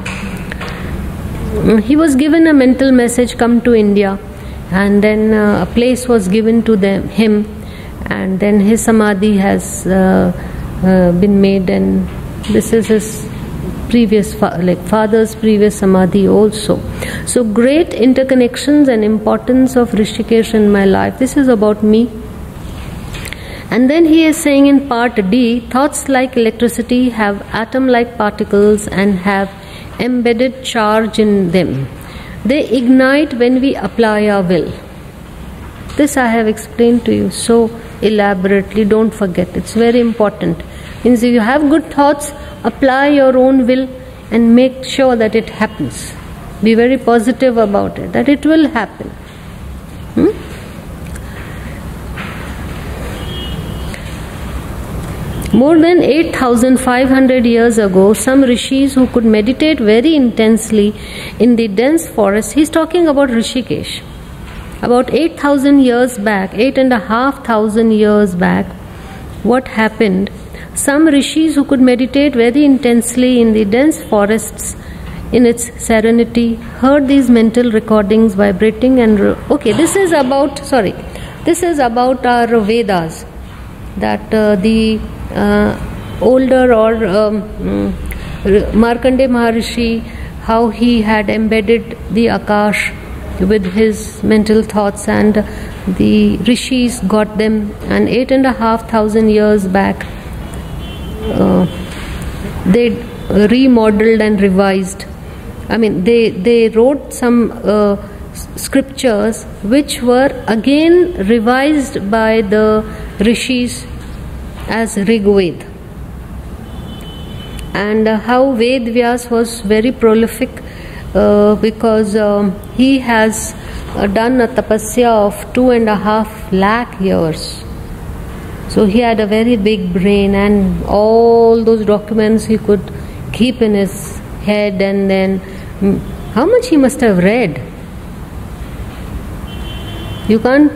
[SPEAKER 1] He was given a mental message, come to India, and then a place was given to him, and then his samadhi has been made, and this is his previous father's previous samadhi also. So great interconnections and importance of Rishikesh in my life. This is about me. And then he is saying in part D, thoughts like electricity have atom-like particles and have embedded charge in them. They ignite when we apply our will. This I have explained to you so elaborately, don't forget, it's very important. Means if you have good thoughts, apply your own will and make sure that it happens. Be very positive about it, that it will happen. More than 8,500 years ago, some rishis who could meditate very intensely in the dense forest, he's talking about Rishikesh. About 8,000 years back, 8,500 years back, what happened? Some rishis who could meditate very intensely in the dense forests in its serenity heard these mental recordings vibrating and... Okay, this is about our Vedas, that the older or Markandeya Maharishi, how he had embedded the Akash with his mental thoughts, and the rishis got them, and 8,500 years back they remodeled and revised. I mean, they wrote some scriptures which were again revised by the rishis as Rig Ved. And how Ved Vyas was very prolific because he has done a tapasya of 2.5 lakh years. So he had a very big brain, and all those documents he could keep in his head. And then how much he must have read. You can't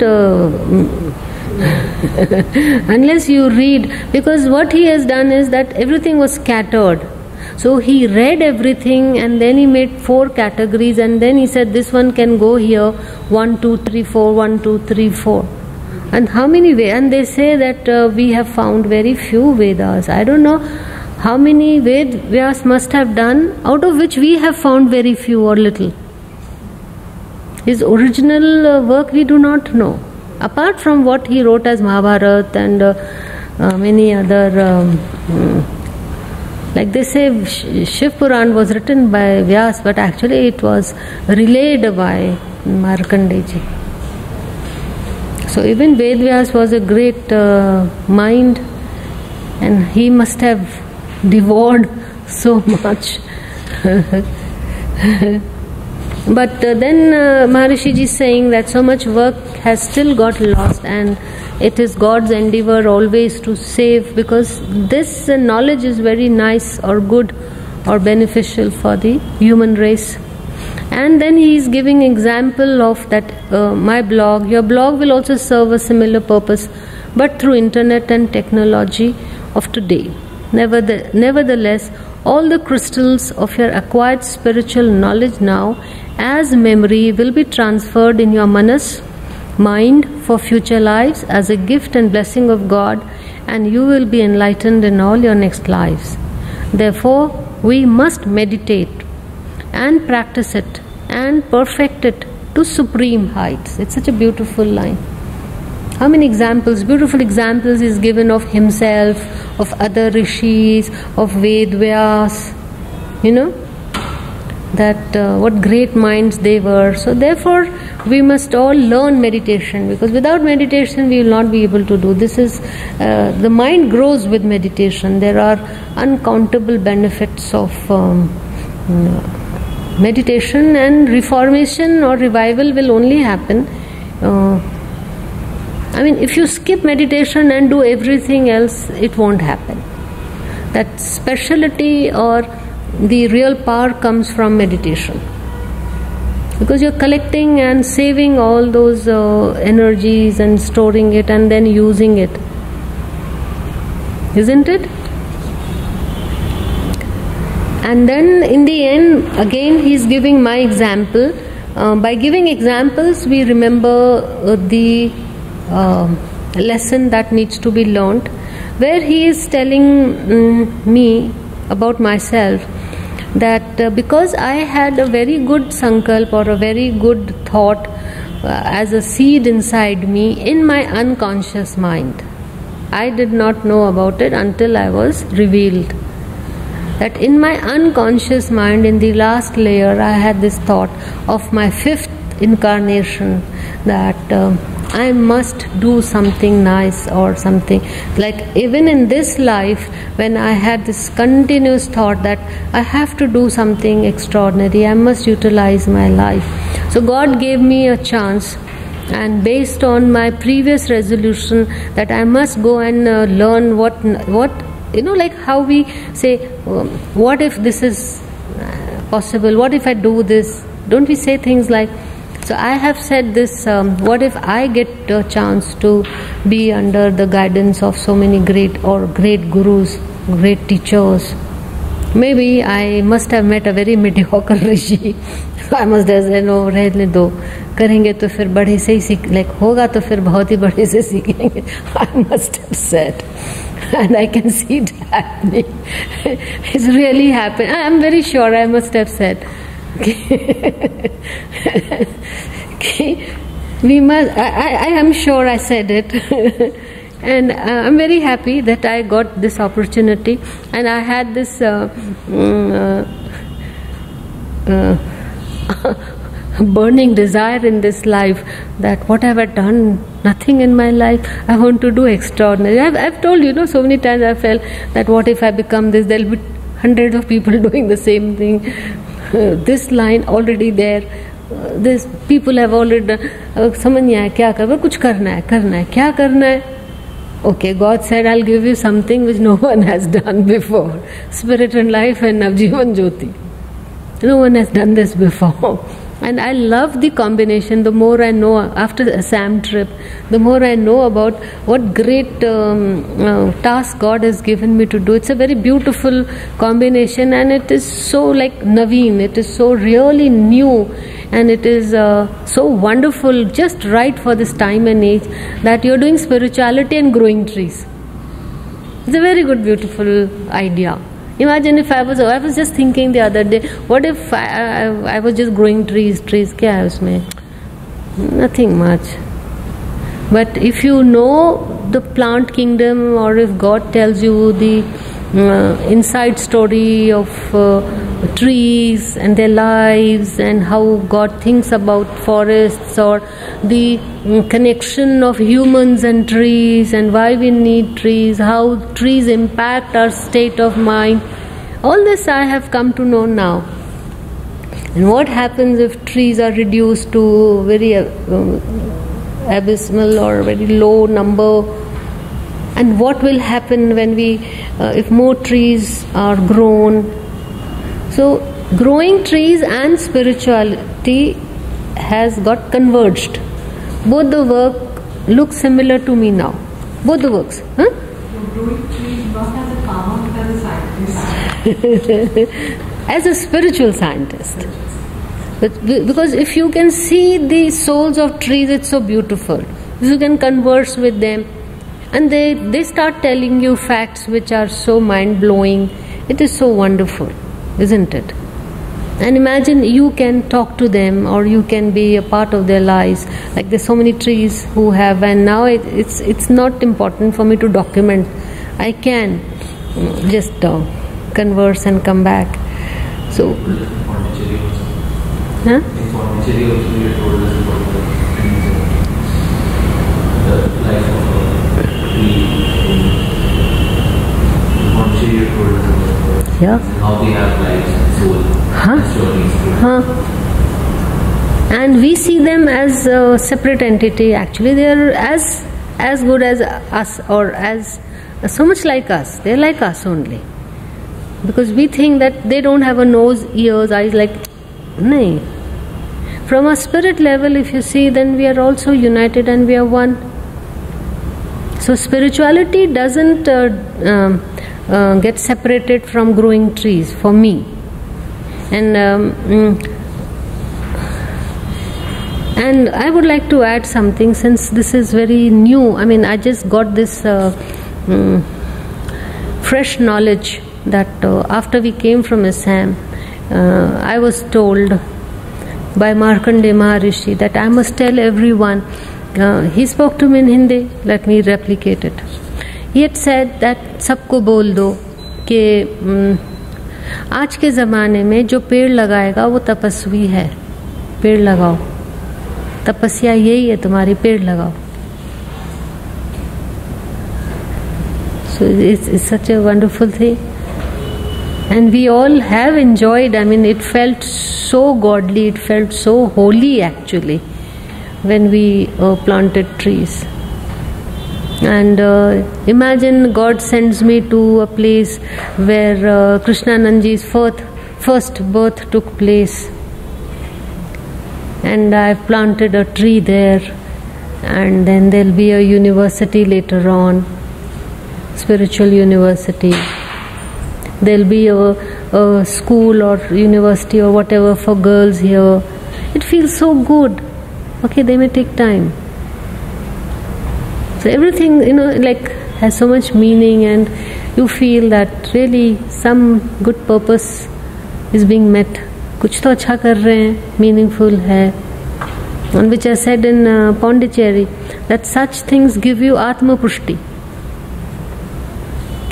[SPEAKER 1] unless you read, because what he has done is that everything was scattered. So he read everything, and then he made 4 categories, and then he said this one can go here, 1, 2, 3, 4, 1, 2, 3, 4. And how many and they say that we have found very few Vedas. I don't know how many Vedas must have done, out of which we have found very few or little. His original work we do not know, apart from what he wrote as Mahabharata and many other, like they say Shiv Puran was written by Vyas, but actually it was relayed by Markandeji. So even Ved Vyas was a great mind, and he must have devoured so much. But then Maharishi Ji is saying that so much work has still got lost, and it is God's endeavor always to save, because this knowledge is very nice or good or beneficial for the human race. And then he is giving example of that my blog, your blog will also serve a similar purpose, but through internet and technology of today. Nevertheless, all the crystals of your acquired spiritual knowledge now as memory will be transferred in your manas, mind, for future lives as a gift and blessing of God, and you will be enlightened in all your next lives. Therefore, we must meditate and practice it and perfect it to supreme heights. It's such a beautiful line. How many examples, beautiful examples is given of himself, of other rishis, of Ved Vyas, that what great minds they were. So therefore we must all learn meditation, because without meditation we will not be able to do. This is, the mind grows with meditation. There are uncountable benefits of meditation, and reformation or revival will only happen. If you skip meditation and do everything else, it won't happen. That speciality or the real power comes from meditation, because you're collecting and saving all those energies and storing it and then using it, isn't it? And then in the end, again he's giving my example. By giving examples, we remember the lesson that needs to be learnt, where he is telling me about myself that because I had a very good sankalp or a very good thought as a seed inside me in my unconscious mind. I did not know about it until I was revealed. That in my unconscious mind, in the last layer, I had this thought of my 5th incarnation, that I must do something nice or something. Like even in this life, when I had this continuous thought that I have to do something extraordinary, I must utilize my life. So God gave me a chance, and based on my previous resolution that I must go and learn what like how we say, what if this is possible, what if I do this? Don't we say things like, so I have said this, what if I get a chance to be under the guidance of so many great gurus, great teachers? Maybe I must have met a very mediocre rishi. I must have said, no, रहने दो, करेंगे तो फिर बड़े से ही सीख, होगा तो फिर बहुत ही बड़े से सीखेंगे. I must have said. And I can see it happening. It's really happened. I'm very sure I must have said. We must. I am sure I said it. And I'm very happy that I got this opportunity, and I had this burning desire in this life, that what have I done? Nothing in my life. I want to do extraordinary. I've told you, so many times I felt that what if I become this? There'll be hundreds of people doing the same thing. This line already there. This people have already done. समझ नहीं आया क्या करना, कुछ करना है, क्या करना है? Okay, God said, I'll give you something which no one has done before. Spirit and life and Navjeevan Jyoti. No one has done this before. And I love the combination. The more I know after the Assam trip, the more I know about what great task God has given me to do. It's a very beautiful combination, and it is so like Naveen. It is so really new, and it is so wonderful, just right for this time and age, that you're doing spirituality and growing trees. It's a very good, beautiful idea. Imagine if I was just thinking the other day, what if I was just growing trees? क्या है उसमें? Nothing much. But if you know the plant kingdom, or if God tells you the inside story of trees and their lives, and how God thinks about forests, or the connection of humans and trees, and why we need trees, how trees impact our state of mind, all this I have come to know now. And what happens if trees are reduced to very abysmal or very low number? And what will happen when if more trees are grown? So growing trees and spirituality has got converged. Both the work looks similar to me now. Both the works. Huh?
[SPEAKER 2] You're growing trees not as a farmer but as a scientist.
[SPEAKER 1] As a spiritual scientist. Because if you can see the souls of trees, it's so beautiful. If you can converse with them, and they start telling you facts which are so mind-blowing, it is so wonderful, isn't it? And imagine you can talk to them, or you can be a part of their lives. Like there's so many trees who have, and now it's not important for me to document. I can just converse and come back. So, huh? Yeah.
[SPEAKER 3] How they have lives, soul, stories.
[SPEAKER 1] And we see them as a separate entity. Actually, they are as good as us, or as so much like us. They are like us only. Because we think that they don't have a nose, ears, eyes. Like, no. From a spirit level, if you see, then we are also united and we are one. So spirituality doesn't get separated from growing trees for me. And I would like to add something, since this is very new. I mean, I just got this fresh knowledge that after we came from Assam, I was told by Markandeya Maharishi that I must tell everyone. He spoke to me in Hindi. Let me replicate it. He had said that सबको बोल दो कि आज के ज़माने में जो पेड़ लगाएगा वो तपस्वी है. पेड़ लगाओ. तपस्या यही है तुम्हारी, पेड़ लगाओ. So it's such a wonderful thing. And we all have enjoyed. I mean, it felt so godly, it felt so holy actually, when we planted trees. And imagine God sends me to a place where Krishnanandji's first birth took place, and I've planted a tree there, and then there'll be a university later on, spiritual university. There'll be a school or university or whatever for girls here. It feels so good. Okay, they may take time. So everything, like has so much meaning, and you feel that really some good purpose is being met. कुछ तो अच्छा कर रहे हैं, meaningful है. And which I said in Pondicherry, that such things give you Atma Pushti.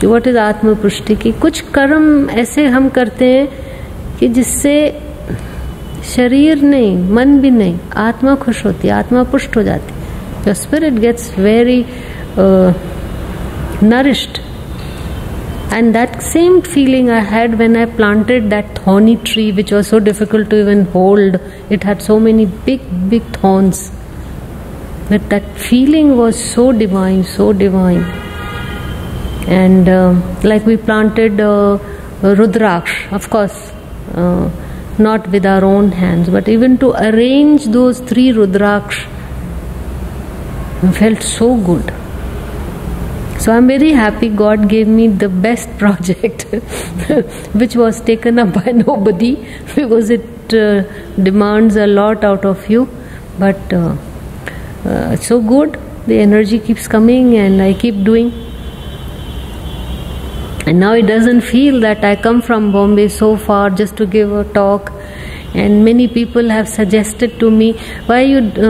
[SPEAKER 1] What is आत्म पुष्टि की? कुछ कर्म ऐसे हम करते हैं कि जिससे शरीर नहीं, मन भी नहीं, आत्मा खुश होती है, आत्मा पुष्ट हो जाती है. The spirit gets very nourished. And that same feeling I had when I planted that thorny tree, which was so difficult to even hold. It had so many big thorns. But that feeling was so divine, so divine. And like we planted Rudraksh, of course, not with our own hands, but even to arrange those 3 Rudraksh, I felt so good. So I'm very happy God gave me the best project which was taken up by nobody, because it demands a lot out of you, but it's so good. The energy keeps coming and I keep doing. And now it doesn't feel that I come from Bombay so far just to give a talk. And many people have suggested to me, why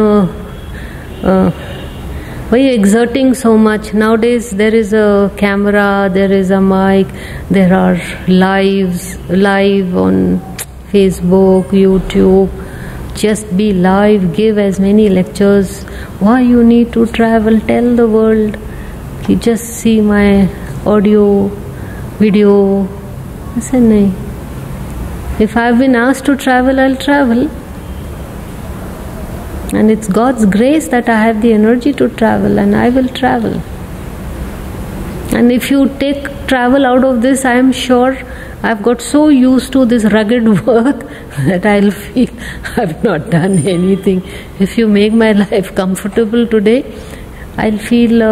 [SPEAKER 1] are you exerting so much? Nowadays there is a camera, there is a mic, there are live on Facebook, YouTube. Just be live, give as many lectures. Why you need to travel? Tell the world. You just see my audio, video. I said, no. If I've been asked to travel, I'll travel. And it's God's grace that I have the energy to travel, and I will travel. And if you take travel out of this, I am sure I've got so used to this rugged work that I'll feel I've not done anything. If you make my life comfortable today, I'll feel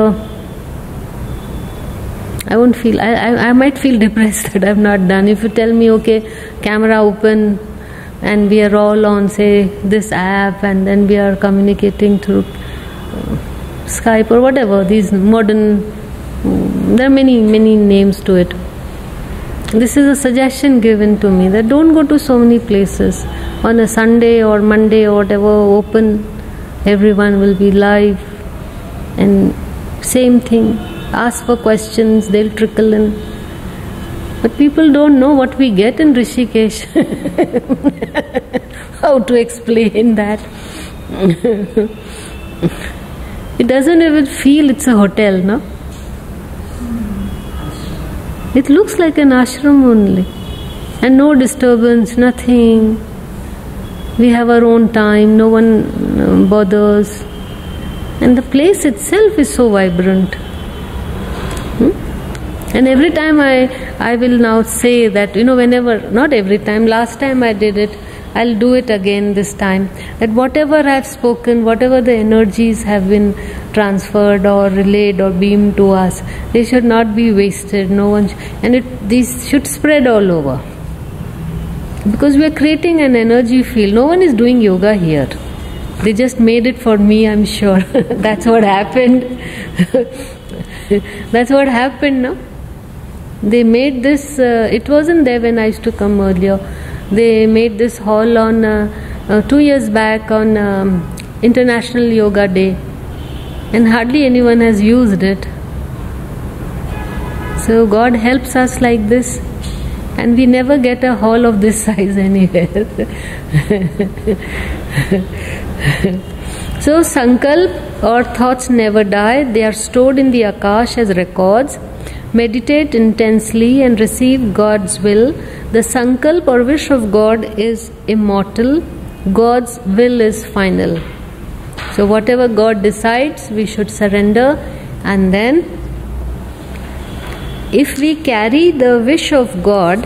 [SPEAKER 1] I might feel depressed that I've not done. If you tell me, okay, camera open, and we are all on, say, this app, and then we are communicating through Skype or whatever, these modern, there are many names to it. This is a suggestion given to me that don't go to so many places. On a Sunday or Monday or whatever, open, everyone will be live, and same thing, ask for questions, they'll trickle in. But people don't know what we get in Rishikesh. How to explain that? It doesn't even feel it's a hotel, no? It looks like an ashram only. And no disturbance, nothing. We have our own time, no one bothers. And the place itself is so vibrant. And every time I will now say that, whenever, not every time, last time I did it, I'll do it again this time, that whatever I've spoken, whatever the energies have been transferred or relayed or beamed to us, they should not be wasted. No one, these should spread all over. Because we are creating an energy field. No one is doing yoga here. They just made it for me, I'm sure. That's what happened. That's what happened, no? They made this, it wasn't there when I used to come earlier. They made this hall on 2 years back on International Yoga Day, and hardly anyone has used it. So God helps us like this, and we never get a hall of this size anywhere. So sankalp or thoughts never die. They are stored in the Akash as records. Meditate intensely and receive God's will. The sankalp or wish of God is immortal. God's will is final. So whatever God decides, we should surrender. And then, if we carry the wish of God,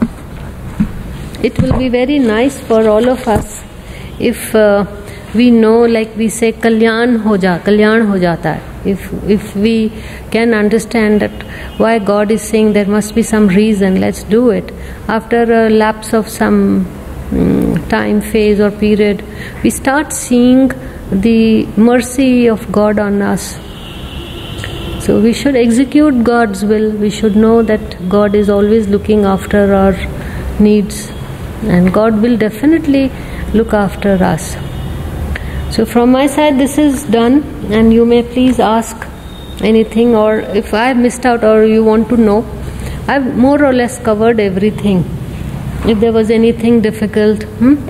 [SPEAKER 1] it will be very nice for all of us if we know, like we say, kalyan ho jata hai. If we can understand that why God is saying there must be some reason, let's do it. After a lapse of some time, phase or period, we start seeing the mercy of God on us. So we should execute God's will. We should know that God is always looking after our needs, and God will definitely look after us. So from my side this is done, and you may please ask anything, or if I missed out or you want to know, I've more or less covered everything. If there was anything difficult,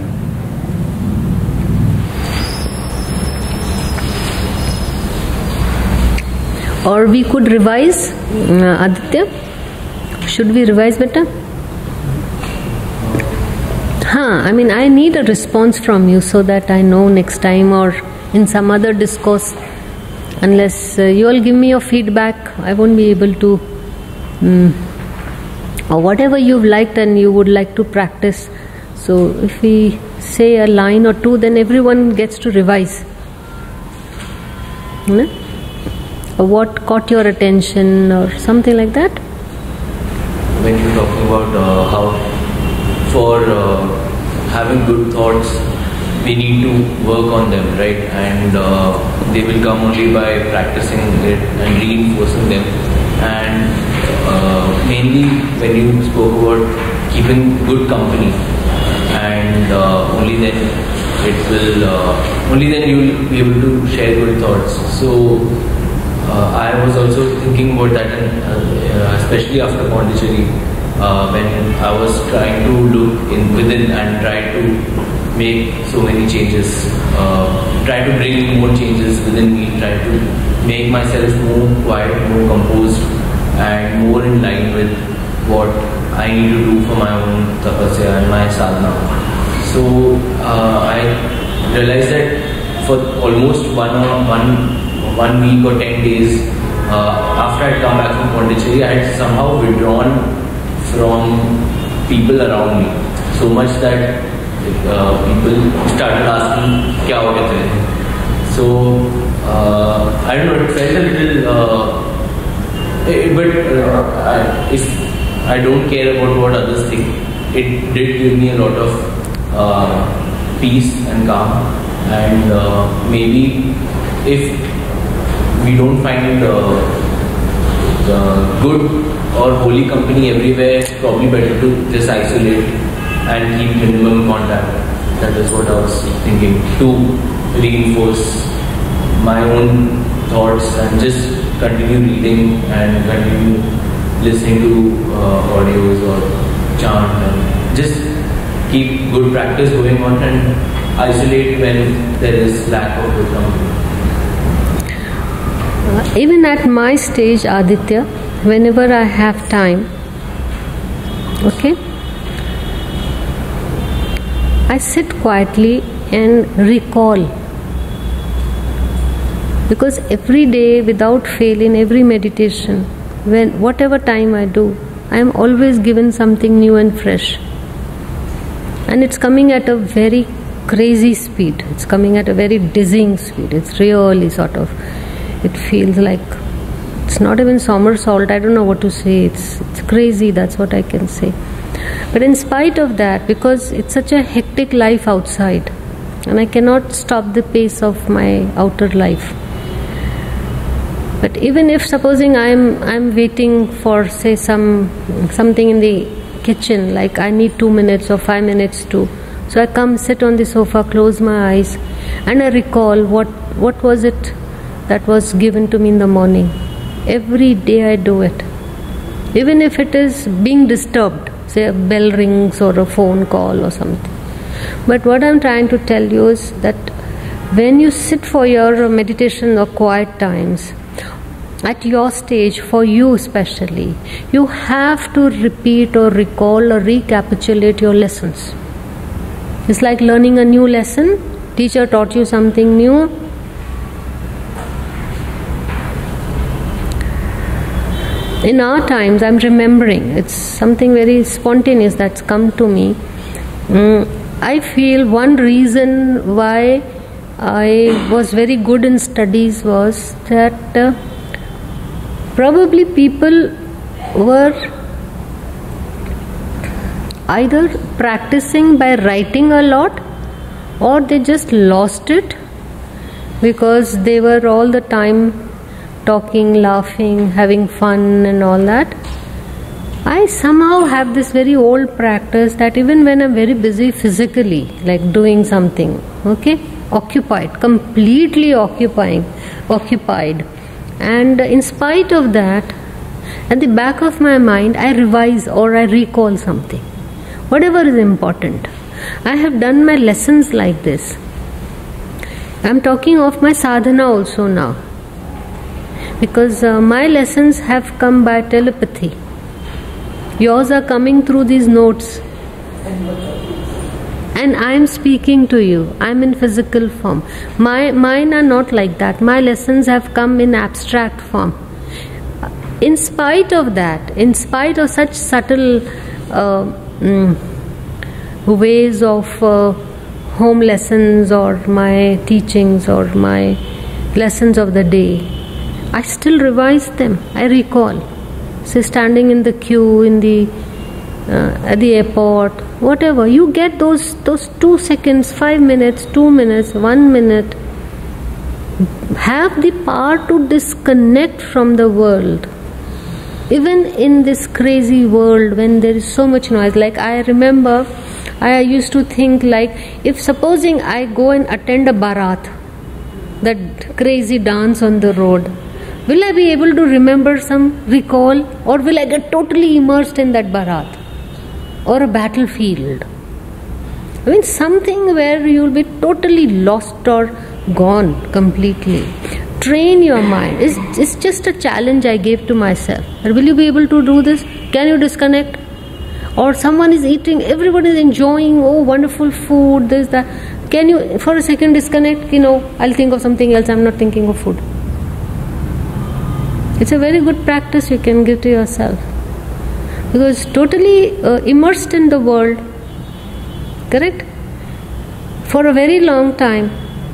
[SPEAKER 1] or we could revise, Aditya. Should we revise better? I mean, I need a response from you so that I know next time or in some other discourse. Unless you all give me your feedback, I won't be able to, or whatever you've liked and you would like to practice. So if we say a line or two, then everyone gets to revise. Or what caught your attention or something like that?
[SPEAKER 3] When you're talking about how for having good thoughts, we need to work on them, right? And they will come only by practicing it and reinforcing them. And mainly when you spoke about keeping good company, and only then you will be able to share good thoughts. So I was also thinking about that, especially after Pondicherry, when I was trying to look within and try to make so many changes, try to bring more changes within me, try to make myself more quiet, more composed, and more in line with what I need to do for my own tapasya and my sadhana. So I realized that for almost one week or 10 days after I had come back from Pondicherry, I had somehow withdrawn from people around me so much that people started asking kya ho gaya tere. So I don't know, it felt a little but if I don't care about what others think, it did give me a lot of peace and calm. And maybe if we don't find good or holy company everywhere, it's probably better to just isolate and keep minimum contact. That is what I was thinking, to reinforce my own thoughts and just continue reading and continue listening to audios or chant, and just keep good practice going on and isolate when there is lack of good company.
[SPEAKER 1] Even at my stage, Aditya, whenever I have time, okay, I sit quietly and recall. Because every day, without fail, in every meditation, whatever time I do, I am always given something new and fresh. And it's coming at a very crazy speed. It's coming at a very dizzying speed. It's really sort of, it feels like it's not even somersault. I don't know what to say. It's crazy. That's what I can say. But in spite of that, because it's such a hectic life outside, and I cannot stop the pace of my outer life. But even if supposing I'm waiting for, say, something in the kitchen, like I need 2 minutes or 5 minutes to, so I come, sit on the sofa, close my eyes, and I recall what was it that was given to me in the morning. Every day I do it, even if it is being disturbed, say a bell rings or a phone call or something. But what I'm trying to tell you is that when you sit for your meditation or quiet times, at your stage, for you especially, you have to repeat or recall or recapitulate your lessons. It's like learning a new lesson. Teacher taught you something new. In our times, I'm remembering, it's something very spontaneous that's come to me. I feel one reason why I was very good in studies was that probably people were either practicing by writing a lot, or they just lost it because they were all the time talking, laughing, having fun and all that. I somehow have this very old practice that even when I'm very busy physically, like doing something, okay, occupied, completely occupied, And in spite of that, at the back of my mind, I revise or I recall something, whatever is important. I have done my lessons like this. I am talking of my sadhana also now, because my lessons have come by telepathy. Yours are coming through these notes, and I am speaking to you. I am in physical form. Mine are not like that. My lessons have come in abstract form. In spite of that, in spite of such subtle ways of home lessons or my teachings or my lessons of the day, I still revise them. I recall. Say, standing in the queue, in the at the airport, whatever. You get those 2 seconds, 5 minutes, 2 minutes, 1 minute. Have the power to disconnect from the world. Even in this crazy world when there is so much noise. Like I remember, I used to think like, if supposing I go and attend a Bharat, that crazy dance on the road, will I be able to remember some recall, or will I get totally immersed in that Bharat or a battlefield? I mean, something where you will be totally lost or gone completely. Train your mind. It's just a challenge I gave to myself. Will you be able to do this? Can you disconnect? Or someone is eating, everybody is enjoying, oh, wonderful food, this, that. Can you, for a second, disconnect? I'll think of something else, I'm not thinking of food. It's a very good practice you can give to yourself. Because totally immersed in the world, correct? For a very long time,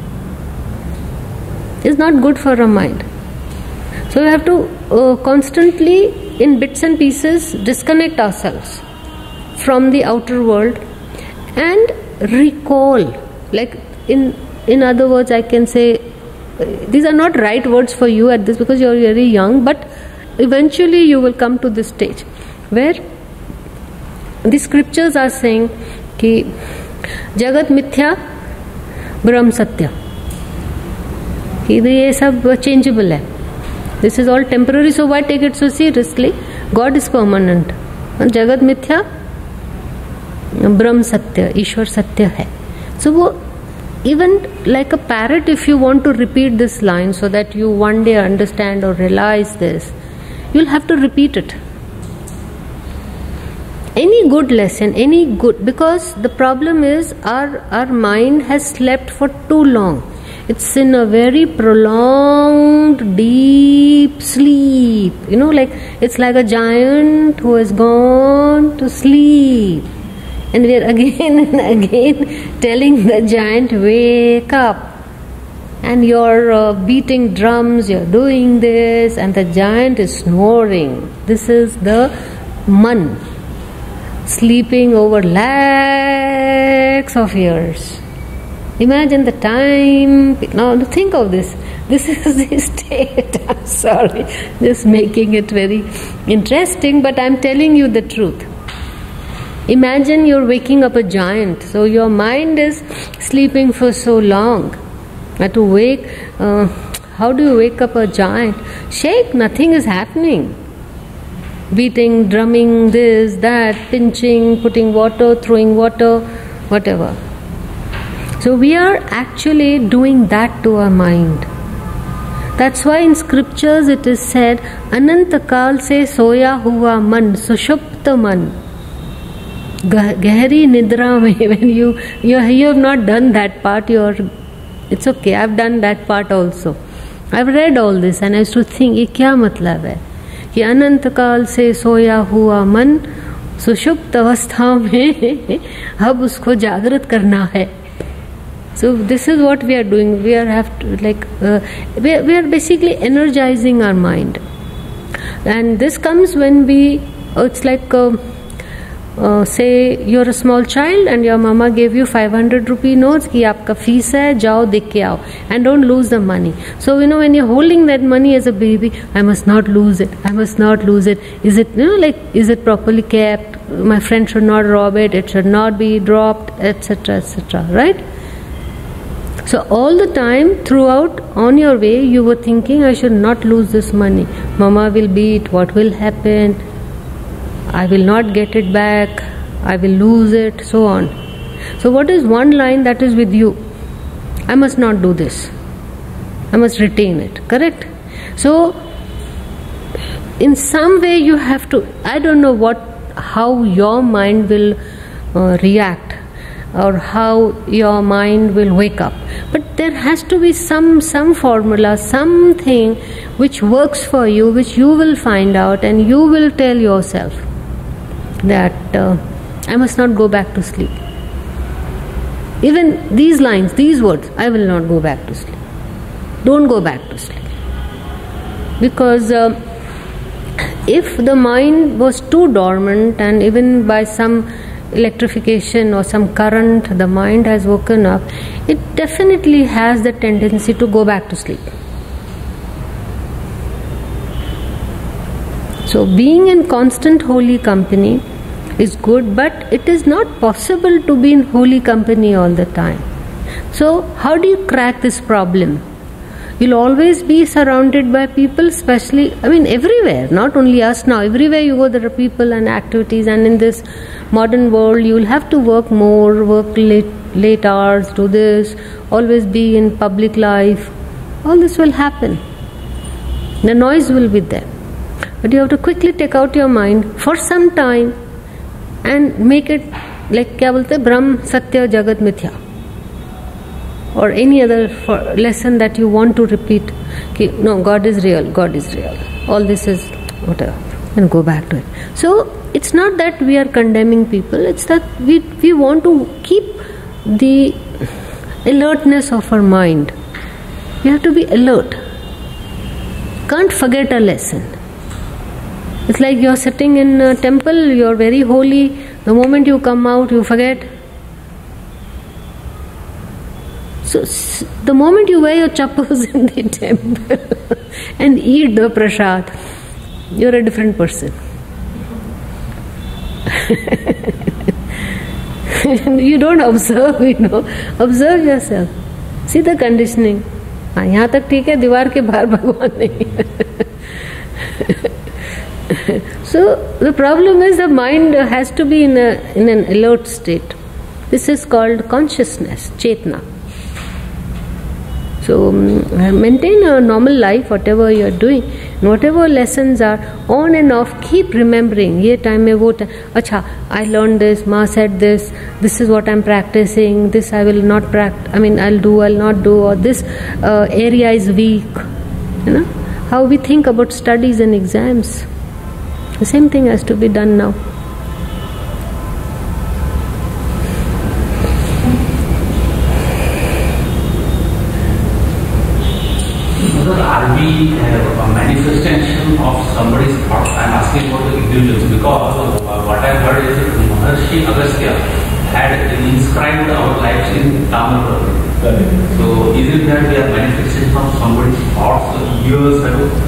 [SPEAKER 1] is not good for a mind. So we have to constantly, in bits and pieces, disconnect ourselves from the outer world and recall. Like in other words, I can say, these are not right words for you at this because you are very young, but eventually you will come to this stage where the scriptures are saying कि जगत मिथ्या ब्रह्म सत्य, कि ये सब changeable है. This is all temporary, so why take it so seriously? God is permanent. जगत मिथ्या ब्रह्म सत्य, ईश्वर सत्य है. So वो, even like a parrot, if you want to repeat this line so that you one day understand or realize this, you'll have to repeat it. Any good lesson, because the problem is our mind has slept for too long. It's in a very prolonged, deep sleep. Like it's like a giant who has gone to sleep. And we are again and again telling the giant, wake up. And you're beating drums, you're doing this, and the giant is snoring. This is the man, sleeping over lakhs of years. Imagine the time. Now think of this. This is the state. I'm sorry, just making it very interesting, but I'm telling you the truth. Imagine you're waking up a giant. So your mind is sleeping for so long. To wake, how do you wake up a giant? Shake, nothing is happening. Beating, drumming, this, that, pinching, putting water, throwing water, whatever. So we are actually doing that to our mind. That's why in scriptures it is said, Anantakal se soya hua man, sushupta man. Gehri nidra mein, when you have not done that part, it's okay, I've done that part also. I've read all this and I used to think, ये क्या मतलब है? कि अनंत काल से सोया हुआ मन सुषुप्त अवस्था में अब उसको जागृत करना है. So this is what we are doing. We are we are basically energizing our mind, and this comes when it's like say you're a small child and your mama gave you 500 rupee notes कि आपका fees है, जाओ देख के आओ, and don't lose the money. So when you're holding that money as a baby, I must not lose it. Is it is it properly kept? My friend should not rob it. It should not be dropped, etc., etc. Right? So all the time throughout on your way you were thinking, I should not lose this money. Mama will beat, what will happen? I will not get it back, I will lose it, so on. So what is one line that is with you? I must not do this. I must retain it, correct? So in some way you have to, I don't know how your mind will react or how your mind will wake up, but there has to be some formula, something which works for you, which you will find out, and you will tell yourself that I must not go back to sleep. Even these lines, these words, I will not go back to sleep. Don't go back to sleep. Because if the mind was too dormant, and even by some electrification or some current the mind has woken up, it definitely has the tendency to go back to sleep. So being in constant holy company is good, but it is not possible to be in holy company all the time. So how do you crack this problem? You'll always be surrounded by people, especially, everywhere, not only us now, everywhere you go there are people and activities, and in this modern world you'll have to work more, work late hours, do this, always be in public life. All this will happen. The noise will be there. But you have to quickly take out your mind for some time and make it like क्या बोलते हैं, Brahm Satya Jagat Mithya, or any other lesson that you want to repeat. No, God is real, God is real. All this is whatever, and go back to it. So it's not that we are condemning people, it's that we want to keep the alertness of our mind. We have to be alert. Can't forget a lesson. It's like you're sitting in a temple, you're very holy, the moment you come out you forget. So the moment you wear your chappals in the temple and eat the prasad, you're a different person. You don't observe, observe yourself. See the conditioning. यहाँ तक ठीक है, दीवार के बाहर भगवान नहीं है. So the problem is the mind has to be in an alert state. This is called consciousness, chetna. So maintain a normal life, whatever you are doing, whatever lessons are on and off, keep remembering. Ye time mein wo time. Acha, I learned this, Ma said this. This is what I'm practicing. This I will not practice. I'll do, I'll not do. Or this area is weak. How we think about studies and exams. The same thing has to be done now.
[SPEAKER 4] Are we a manifestation of somebody's thoughts? I am asking about the individuals because what I heard is Maharshi Agastya had inscribed our lives in Tamil. So is it that we are manifestation of somebody's thoughts years ago?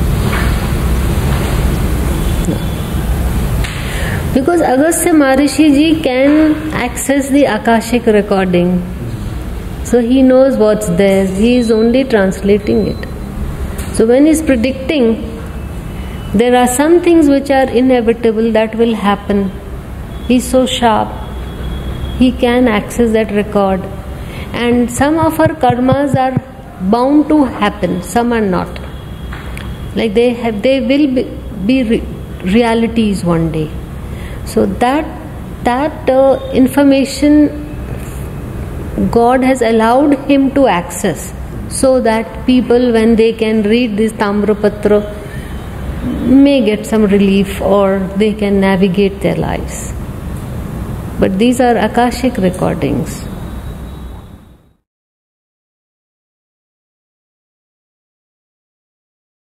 [SPEAKER 1] Because Agastya Maharishi ji can access the Akashic recording. So he knows what's there. He is only translating it. So when he is predicting, there are some things which are inevitable that will happen. He is so sharp. He can access that record. And some of our karmas are bound to happen. Some are not. Like they will be realities one day. So that information God has allowed him to access, so that people, when they can read this Tamrapatra, may get some relief or they can navigate their lives. But these are Akashic recordings.